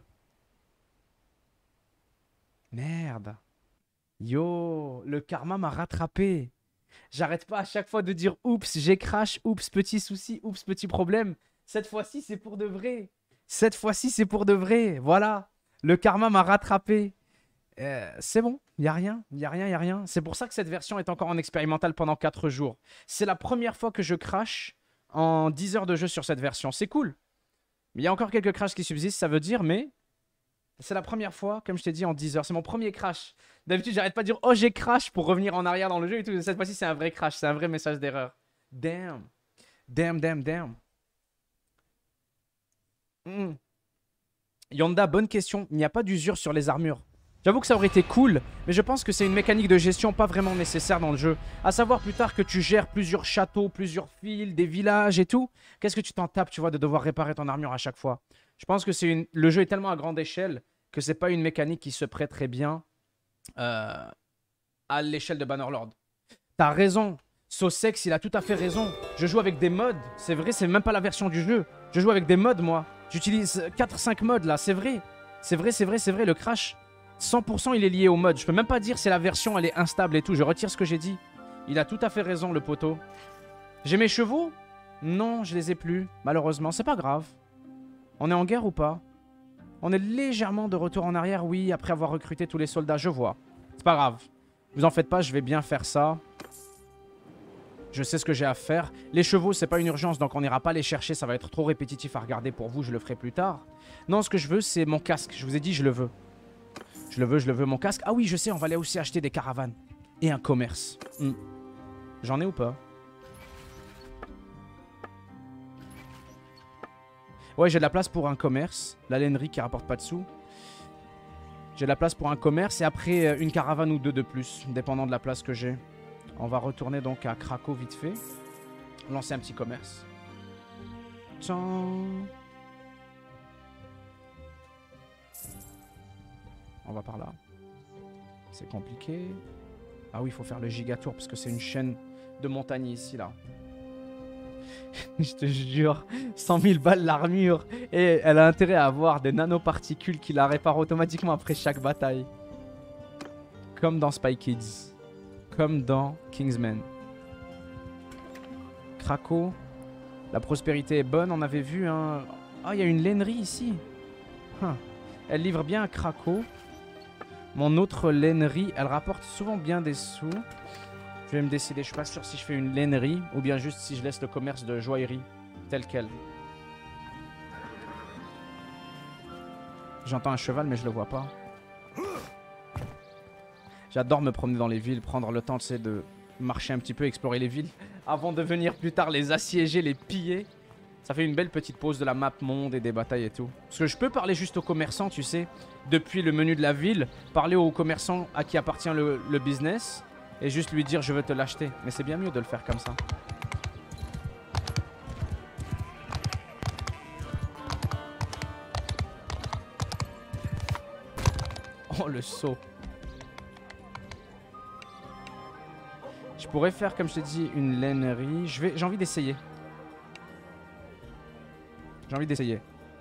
Merde. Yo, le karma m'a rattrapé. J'arrête pas à chaque fois de dire oups, j'ai crash, oups, petit souci, oups, petit problème. Cette fois-ci, c'est pour de vrai. Cette fois-ci, c'est pour de vrai. Voilà. Le karma m'a rattrapé. C'est bon. Il n'y a rien. Il n'y a rien, il n'y a rien. C'est pour ça que cette version est encore en expérimental pendant 4 jours. C'est la première fois que je crash en 10 heures de jeu sur cette version. C'est cool. Mais il y a encore quelques crashs qui subsistent, ça veut dire, mais C'est la première fois, comme je t'ai dit, en 10 heures. C'est mon premier crash. D'habitude, j'arrête pas de dire « Oh, j'ai crash » pour revenir en arrière dans le jeu et tout. Cette fois-ci, c'est un vrai crash. C'est un vrai message d'erreur. Damn. Damn, damn, damn. Yonda, bonne question. Il n'y a pas d'usure sur les armures. J'avoue que ça aurait été cool, mais je pense que c'est une mécanique de gestion pas vraiment nécessaire dans le jeu. À savoir plus tard que tu gères plusieurs châteaux, plusieurs villes, des villages et tout. Qu'est-ce que tu t'en tapes, tu vois, de devoir réparer ton armure à chaque fois? Je pense que le jeu est tellement à grande échelle que c'est pas une mécanique qui se prête très bien à l'échelle de Bannerlord. T'as raison. Sosex, il a tout à fait raison. Je joue avec des mods. C'est vrai, c'est même pas la version du jeu. Je joue avec des mods, moi. J'utilise 4-5 mods, là. C'est vrai. C'est vrai, c'est vrai, c'est vrai. Le crash, 100% il est lié au mod. Je peux même pas dire si la version, elle est instable et tout. Je retire ce que j'ai dit. Il a tout à fait raison, le poteau. J'ai mes chevaux? Non, je les ai plus. Malheureusement, c'est pas grave. On est en guerre ou pas? On est légèrement de retour en arrière, oui, après avoir recruté tous les soldats, je vois. C'est pas grave. Vous en faites pas, je vais bien faire ça. Je sais ce que j'ai à faire. Les chevaux, c'est pas une urgence, donc on n'ira pas les chercher. Ça va être trop répétitif à regarder pour vous. Je le ferai plus tard. Non, ce que je veux, c'est mon casque. Je vous ai dit, je le veux. Je le veux, mon casque. Ah oui, je sais, on va aller aussi acheter des caravanes. Et un commerce. J'en ai ou pas? Ouais, j'ai de la place pour un commerce. La lainerie qui rapporte pas de sous. J'ai de la place pour un commerce et après une caravane ou deux de plus, dépendant de la place que j'ai. On va retourner donc à Krakow vite fait. Lancer un petit commerce. Tchan. On va par là. C'est compliqué. Ah oui, il faut faire le gigatour parce que c'est une chaîne de montagne ici, là. Je te jure, 100 000 balles l'armure. Et elle a intérêt à avoir des nanoparticules qui la réparent automatiquement après chaque bataille. Comme dans Spy Kids. Comme dans Kingsman. Krakow. La prospérité est bonne, on avait vu un... Ah, il y a une lainerie ici. Elle livre bien à Krakow. Mon autre lainerie, elle rapporte souvent bien des sous. Je vais me décider, je suis pas sûr si je fais une lainerie ou bien juste si je laisse le commerce de joaillerie tel quel. J'entends un cheval mais je le vois pas. J'adore me promener dans les villes, prendre le temps, tu sais, de marcher un petit peu, explorer les villes avant de venir plus tard les assiéger, les piller. Ça fait une belle petite pause de la map monde et des batailles et tout. Parce que je peux parler juste aux commerçants, tu sais, depuis le menu de la ville, parler aux commerçants à qui appartient le business. Et juste lui dire je veux te l'acheter. Mais c'est bien mieux de le faire comme ça. Oh le saut. Je pourrais faire comme je t'ai dit une lainerie. J'ai envie d'essayer. J'ai envie d'essayer.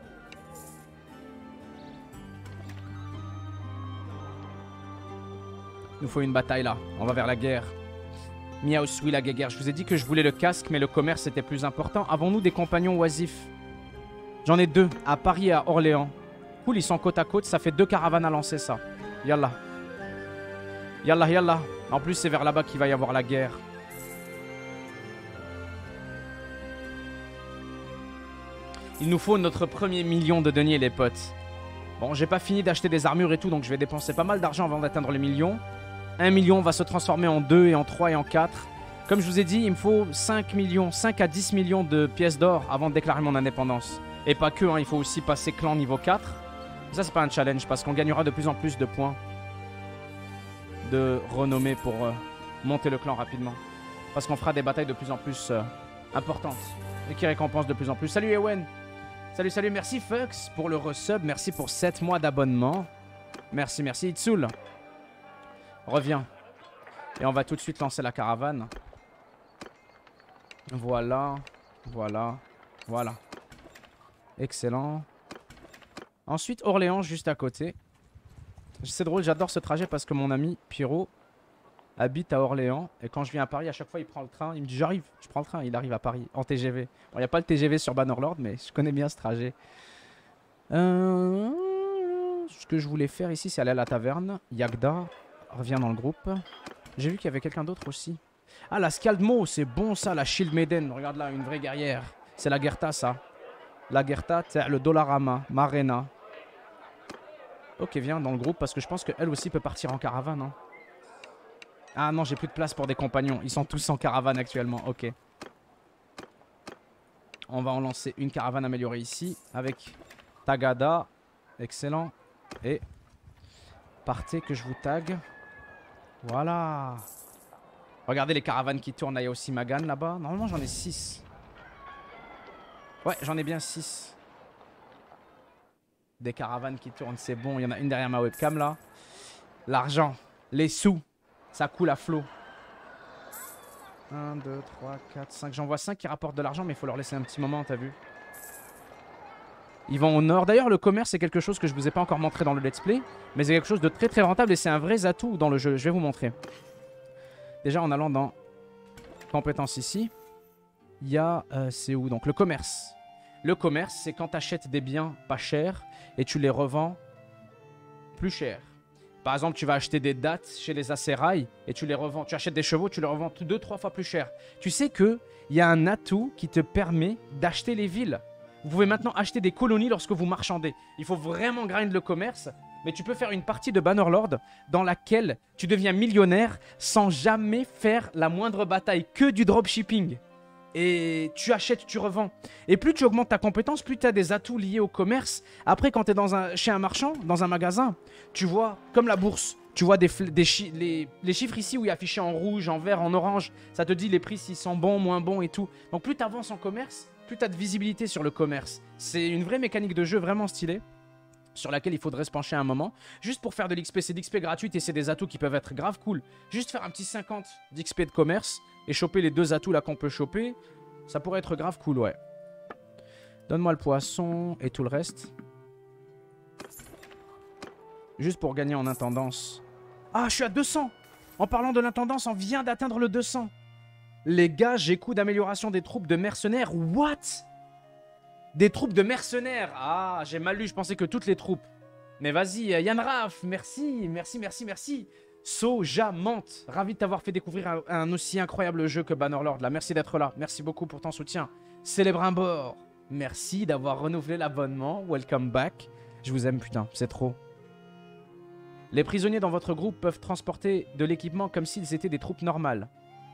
Il nous faut une bataille là. On va vers la guerre. Miaosui la guerre. Je vous ai dit que je voulais le casque, mais le commerce était plus important. Avons-nous des compagnons oisifs? J'en ai deux, à Paris et à Orléans. Cool, ils sont côte à côte. Ça fait 2 caravanes à lancer, ça. Yallah. Yallah, yallah. En plus, c'est vers là-bas qu'il va y avoir la guerre. Il nous faut notre premier million de deniers, les potes. Bon, j'ai pas fini d'acheter des armures et tout, donc je vais dépenser pas mal d'argent avant d'atteindre le million. 1 million va se transformer en 2 et en 3 et en 4. Comme je vous ai dit, il me faut 5 millions, 5 à 10 millions de pièces d'or avant de déclarer mon indépendance. Et pas que, hein, il faut aussi passer clan niveau 4. Ça, c'est pas un challenge parce qu'on gagnera de plus en plus de points de renommée pour monter le clan rapidement. Parce qu'on fera des batailles de plus en plus importantes et qui récompensent de plus en plus. Salut Ewen! Salut, salut, merci Fux pour le resub, merci pour 7 mois d'abonnement. Merci, merci Itsul. Reviens. Et on va tout de suite lancer la caravane. Voilà, voilà, voilà. Excellent. Ensuite, Orléans, juste à côté. C'est drôle, j'adore ce trajet parce que mon ami Pierrot habite à Orléans. Et quand je viens à Paris, à chaque fois, il prend le train. Il me dit, j'arrive, je prends le train. Il arrive à Paris en TGV. Bon, il n'y a pas le TGV sur Bannerlord, mais je connais bien ce trajet. Ce que je voulais faire ici, c'est aller à la taverne. Yagda revient dans le groupe. J'ai vu qu'il y avait quelqu'un d'autre aussi. Ah, la Skaldmo, c'est bon ça, la Shield Maiden. Regarde là, une vraie guerrière. C'est la Gerta, ça. La Gerta, le Dollarama, Marena. Ok, viens dans le groupe parce que je pense qu'elle aussi peut partir en caravane. Hein. Ah non, j'ai plus de place pour des compagnons. Ils sont tous en caravane actuellement. Ok. On va en lancer une caravane améliorée ici avec Tagada. Excellent. Et partez que je vous tag. Voilà. Regardez les caravanes qui tournent. Là, il y a aussi Magan là-bas. Normalement, j'en ai 6. Ouais, j'en ai bien 6. Des caravanes qui tournent, c'est bon. Il y en a une derrière ma webcam là. L'argent, les sous, ça coule à flot. 1, 2, 3, 4, 5. J'en vois 5 qui rapportent de l'argent, mais il faut leur laisser un petit moment, t'as vu. Ils vont au nord. D'ailleurs, le commerce, c'est quelque chose que je vous ai pas encore montré dans le let's play. Mais c'est quelque chose de très très rentable et c'est un vrai atout dans le jeu. Je vais vous montrer. Déjà, en allant dans compétences ici, il y a... c'est où donc? Le commerce. Le commerce, c'est quand tu achètes des biens pas chers et tu les revends plus cher. Par exemple, tu vas acheter des dattes chez les Asserai et tu les revends. Tu achètes des chevaux, tu les revends 2-3 fois plus cher. Tu sais qu'il y a un atout qui te permet d'acheter les villes. Vous pouvez maintenant acheter des colonies lorsque vous marchandez. Il faut vraiment grind le commerce, mais tu peux faire une partie de Bannerlord dans laquelle tu deviens millionnaire sans jamais faire la moindre bataille, que du dropshipping. Et tu achètes, tu revends. Et plus tu augmentes ta compétence, plus tu as des atouts liés au commerce. Après, quand tu es chez un marchand, dans un magasin, tu vois, comme la bourse, tu vois les chiffres ici où il est affiché en rouge, en vert, en orange. Ça te dit les prix s'ils sont bons, moins bons et tout. Donc plus tu avances en commerce, plus tu as de visibilité sur le commerce. C'est une vraie mécanique de jeu vraiment stylée, sur laquelle il faudrait se pencher un moment. Juste pour faire de l'XP, c'est d'XP gratuite et c'est des atouts qui peuvent être grave cool. Juste faire un petit 50 d'XP de commerce et choper les 2 atouts là qu'on peut choper, ça pourrait être grave cool, ouais. Donne-moi le poisson et tout le reste. Juste pour gagner en intendance. Ah, je suis à 200. En parlant de l'intendance, on vient d'atteindre le 200. Les gars, j'ai coup d'amélioration des troupes de mercenaires. What? Des troupes de mercenaires. Ah, j'ai mal lu, je pensais que toutes les troupes. Mais vas-y, Yann Raff, merci, merci, merci, merci. Sojamante, ravi de t'avoir fait découvrir un aussi incroyable jeu que Bannerlord. Là, merci d'être là. Merci beaucoup pour ton soutien. Célébrimbor, merci d'avoir renouvelé l'abonnement. Welcome back. Je vous aime, putain, c'est trop. Les prisonniers dans votre groupe peuvent transporter de l'équipement comme s'ils étaient des troupes normales.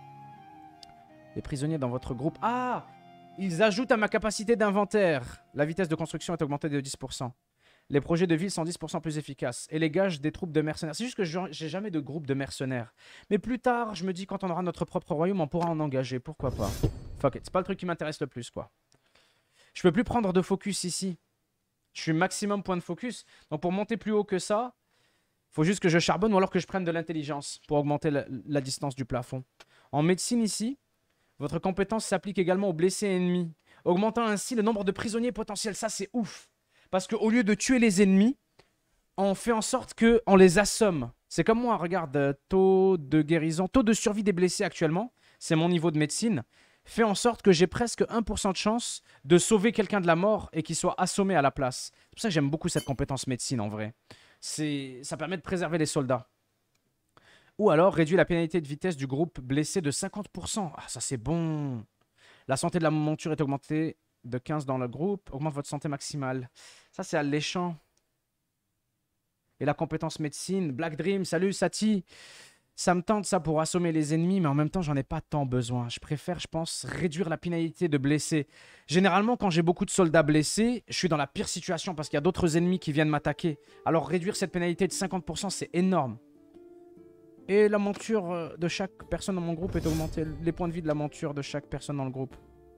Les prisonniers dans votre groupe... Ah! Ils ajoutent à ma capacité d'inventaire. La vitesse de construction est augmentée de 10%. Les projets de ville sont 10% plus efficaces. Et les gages des troupes de mercenaires. C'est juste que j'ai jamais de groupe de mercenaires. Mais plus tard, je me dis, quand on aura notre propre royaume, on pourra en engager. Pourquoi pas? Fuck it. C'est pas le truc qui m'intéresse le plus, quoi. Je peux plus prendre de focus ici. Je suis maximum point de focus. Donc pour monter plus haut que ça, faut juste que je charbonne ou alors que je prenne de l'intelligence pour augmenter la distance du plafond. En médecine ici, votre compétence s'applique également aux blessés ennemis, augmentant ainsi le nombre de prisonniers potentiels. Ça, c'est ouf. Parce qu'au lieu de tuer les ennemis, on fait en sorte qu'on les assomme. C'est comme moi, regarde, taux de guérison, taux de survie des blessés actuellement, c'est mon niveau de médecine, fait en sorte que j'ai presque 1% de chance de sauver quelqu'un de la mort et qu'il soit assommé à la place. C'est pour ça que j'aime beaucoup cette compétence médecine en vrai. Ça permet de préserver les soldats. Ou alors réduire la pénalité de vitesse du groupe blessé de 50%. Ah, ça c'est bon. La santé de la monture est augmentée de 15 dans le groupe. Augmente votre santé maximale. Ça c'est alléchant. Et la compétence médecine. Black Dream, salut Sati. Ça me tente ça pour assommer les ennemis, mais en même temps j'en ai pas tant besoin. Je préfère, je pense, réduire la pénalité de blessés. Généralement quand j'ai beaucoup de soldats blessés, je suis dans la pire situation parce qu'il y a d'autres ennemis qui viennent m'attaquer. Alors réduire cette pénalité de 50% c'est énorme. Et la monture de chaque personne dans mon groupe est augmentée. Les points de vie de la monture de chaque personne dans le groupe.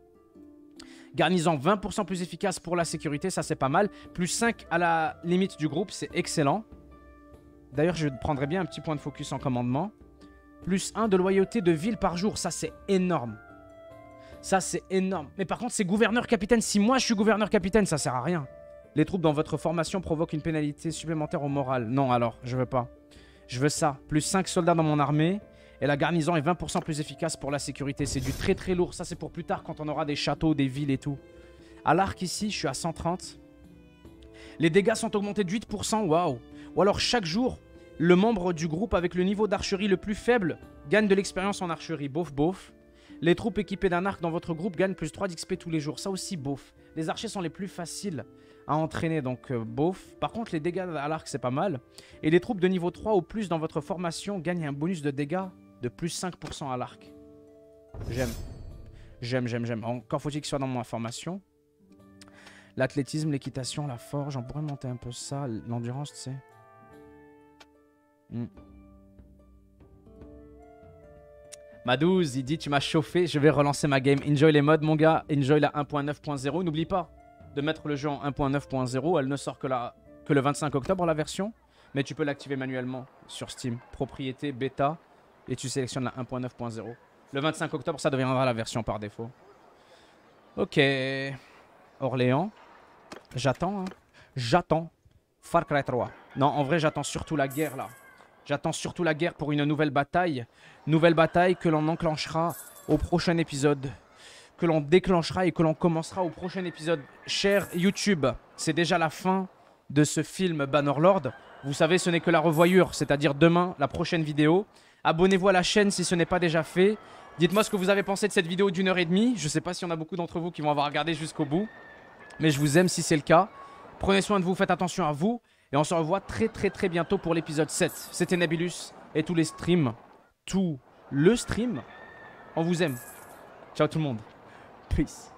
Garnison 20% plus efficace pour la sécurité, ça c'est pas mal. Plus 5 à la limite du groupe, c'est excellent. D'ailleurs, je prendrais bien un petit point de focus en commandement. Plus 1 de loyauté de ville par jour, ça c'est énorme. Ça c'est énorme. Mais par contre, c'est gouverneur-capitaine. Si moi je suis gouverneur-capitaine, ça sert à rien. Les troupes dans votre formation provoquent une pénalité supplémentaire au moral. Non alors, je veux pas. Je veux ça. Plus 5 soldats dans mon armée. Et la garnison est 20% plus efficace pour la sécurité. C'est du très très lourd. Ça c'est pour plus tard quand on aura des châteaux, des villes et tout. À l'arc ici, je suis à 130. Les dégâts sont augmentés de 8%. Waouh. Ou alors chaque jour, le membre du groupe avec le niveau d'archerie le plus faible gagne de l'expérience en archerie. Bof bof. Les troupes équipées d'un arc dans votre groupe gagnent plus 3 d'XP tous les jours. Ça aussi, beauf. Les archers sont les plus faciles à entraîner, donc beauf. Par contre, les dégâts à l'arc, c'est pas mal. Et les troupes de niveau 3 ou plus dans votre formation gagnent un bonus de dégâts de plus 5% à l'arc. J'aime. J'aime. Encore faut-il qu'il soit dans ma formation. L'athlétisme, l'équitation, la forge. On pourrait monter un peu ça. L'endurance, tu sais. Madouze, il dit tu m'as chauffé, je vais relancer ma game. Enjoy les mods mon gars, enjoy la 1.9.0. N'oublie pas de mettre le jeu en 1.9.0. Elle ne sort que le 25 octobre la version. Mais tu peux l'activer manuellement sur Steam. Propriété, bêta. Et tu sélectionnes la 1.9.0. Le 25 octobre ça deviendra la version par défaut. Ok. Orléans. J'attends. Hein. J'attends. Far Cry 3. Non, en vrai j'attends surtout la guerre là. J'attends surtout la guerre pour une nouvelle bataille. Nouvelle bataille que l'on enclenchera au prochain épisode. Que l'on déclenchera et que l'on commencera au prochain épisode. Cher YouTube, c'est déjà la fin de ce film Bannerlord. Vous savez, ce n'est que la revoyure, c'est-à-dire demain, la prochaine vidéo. Abonnez-vous à la chaîne si ce n'est pas déjà fait. Dites-moi ce que vous avez pensé de cette vidéo d'1h30. Je ne sais pas s'il y en a beaucoup d'entre vous qui vont avoir regardé jusqu'au bout. Mais je vous aime si c'est le cas. Prenez soin de vous, faites attention à vous. Et on se revoit très bientôt pour l'épisode 7. C'était Nebulus et tous les streams. Tout le stream. On vous aime. Ciao tout le monde. Peace.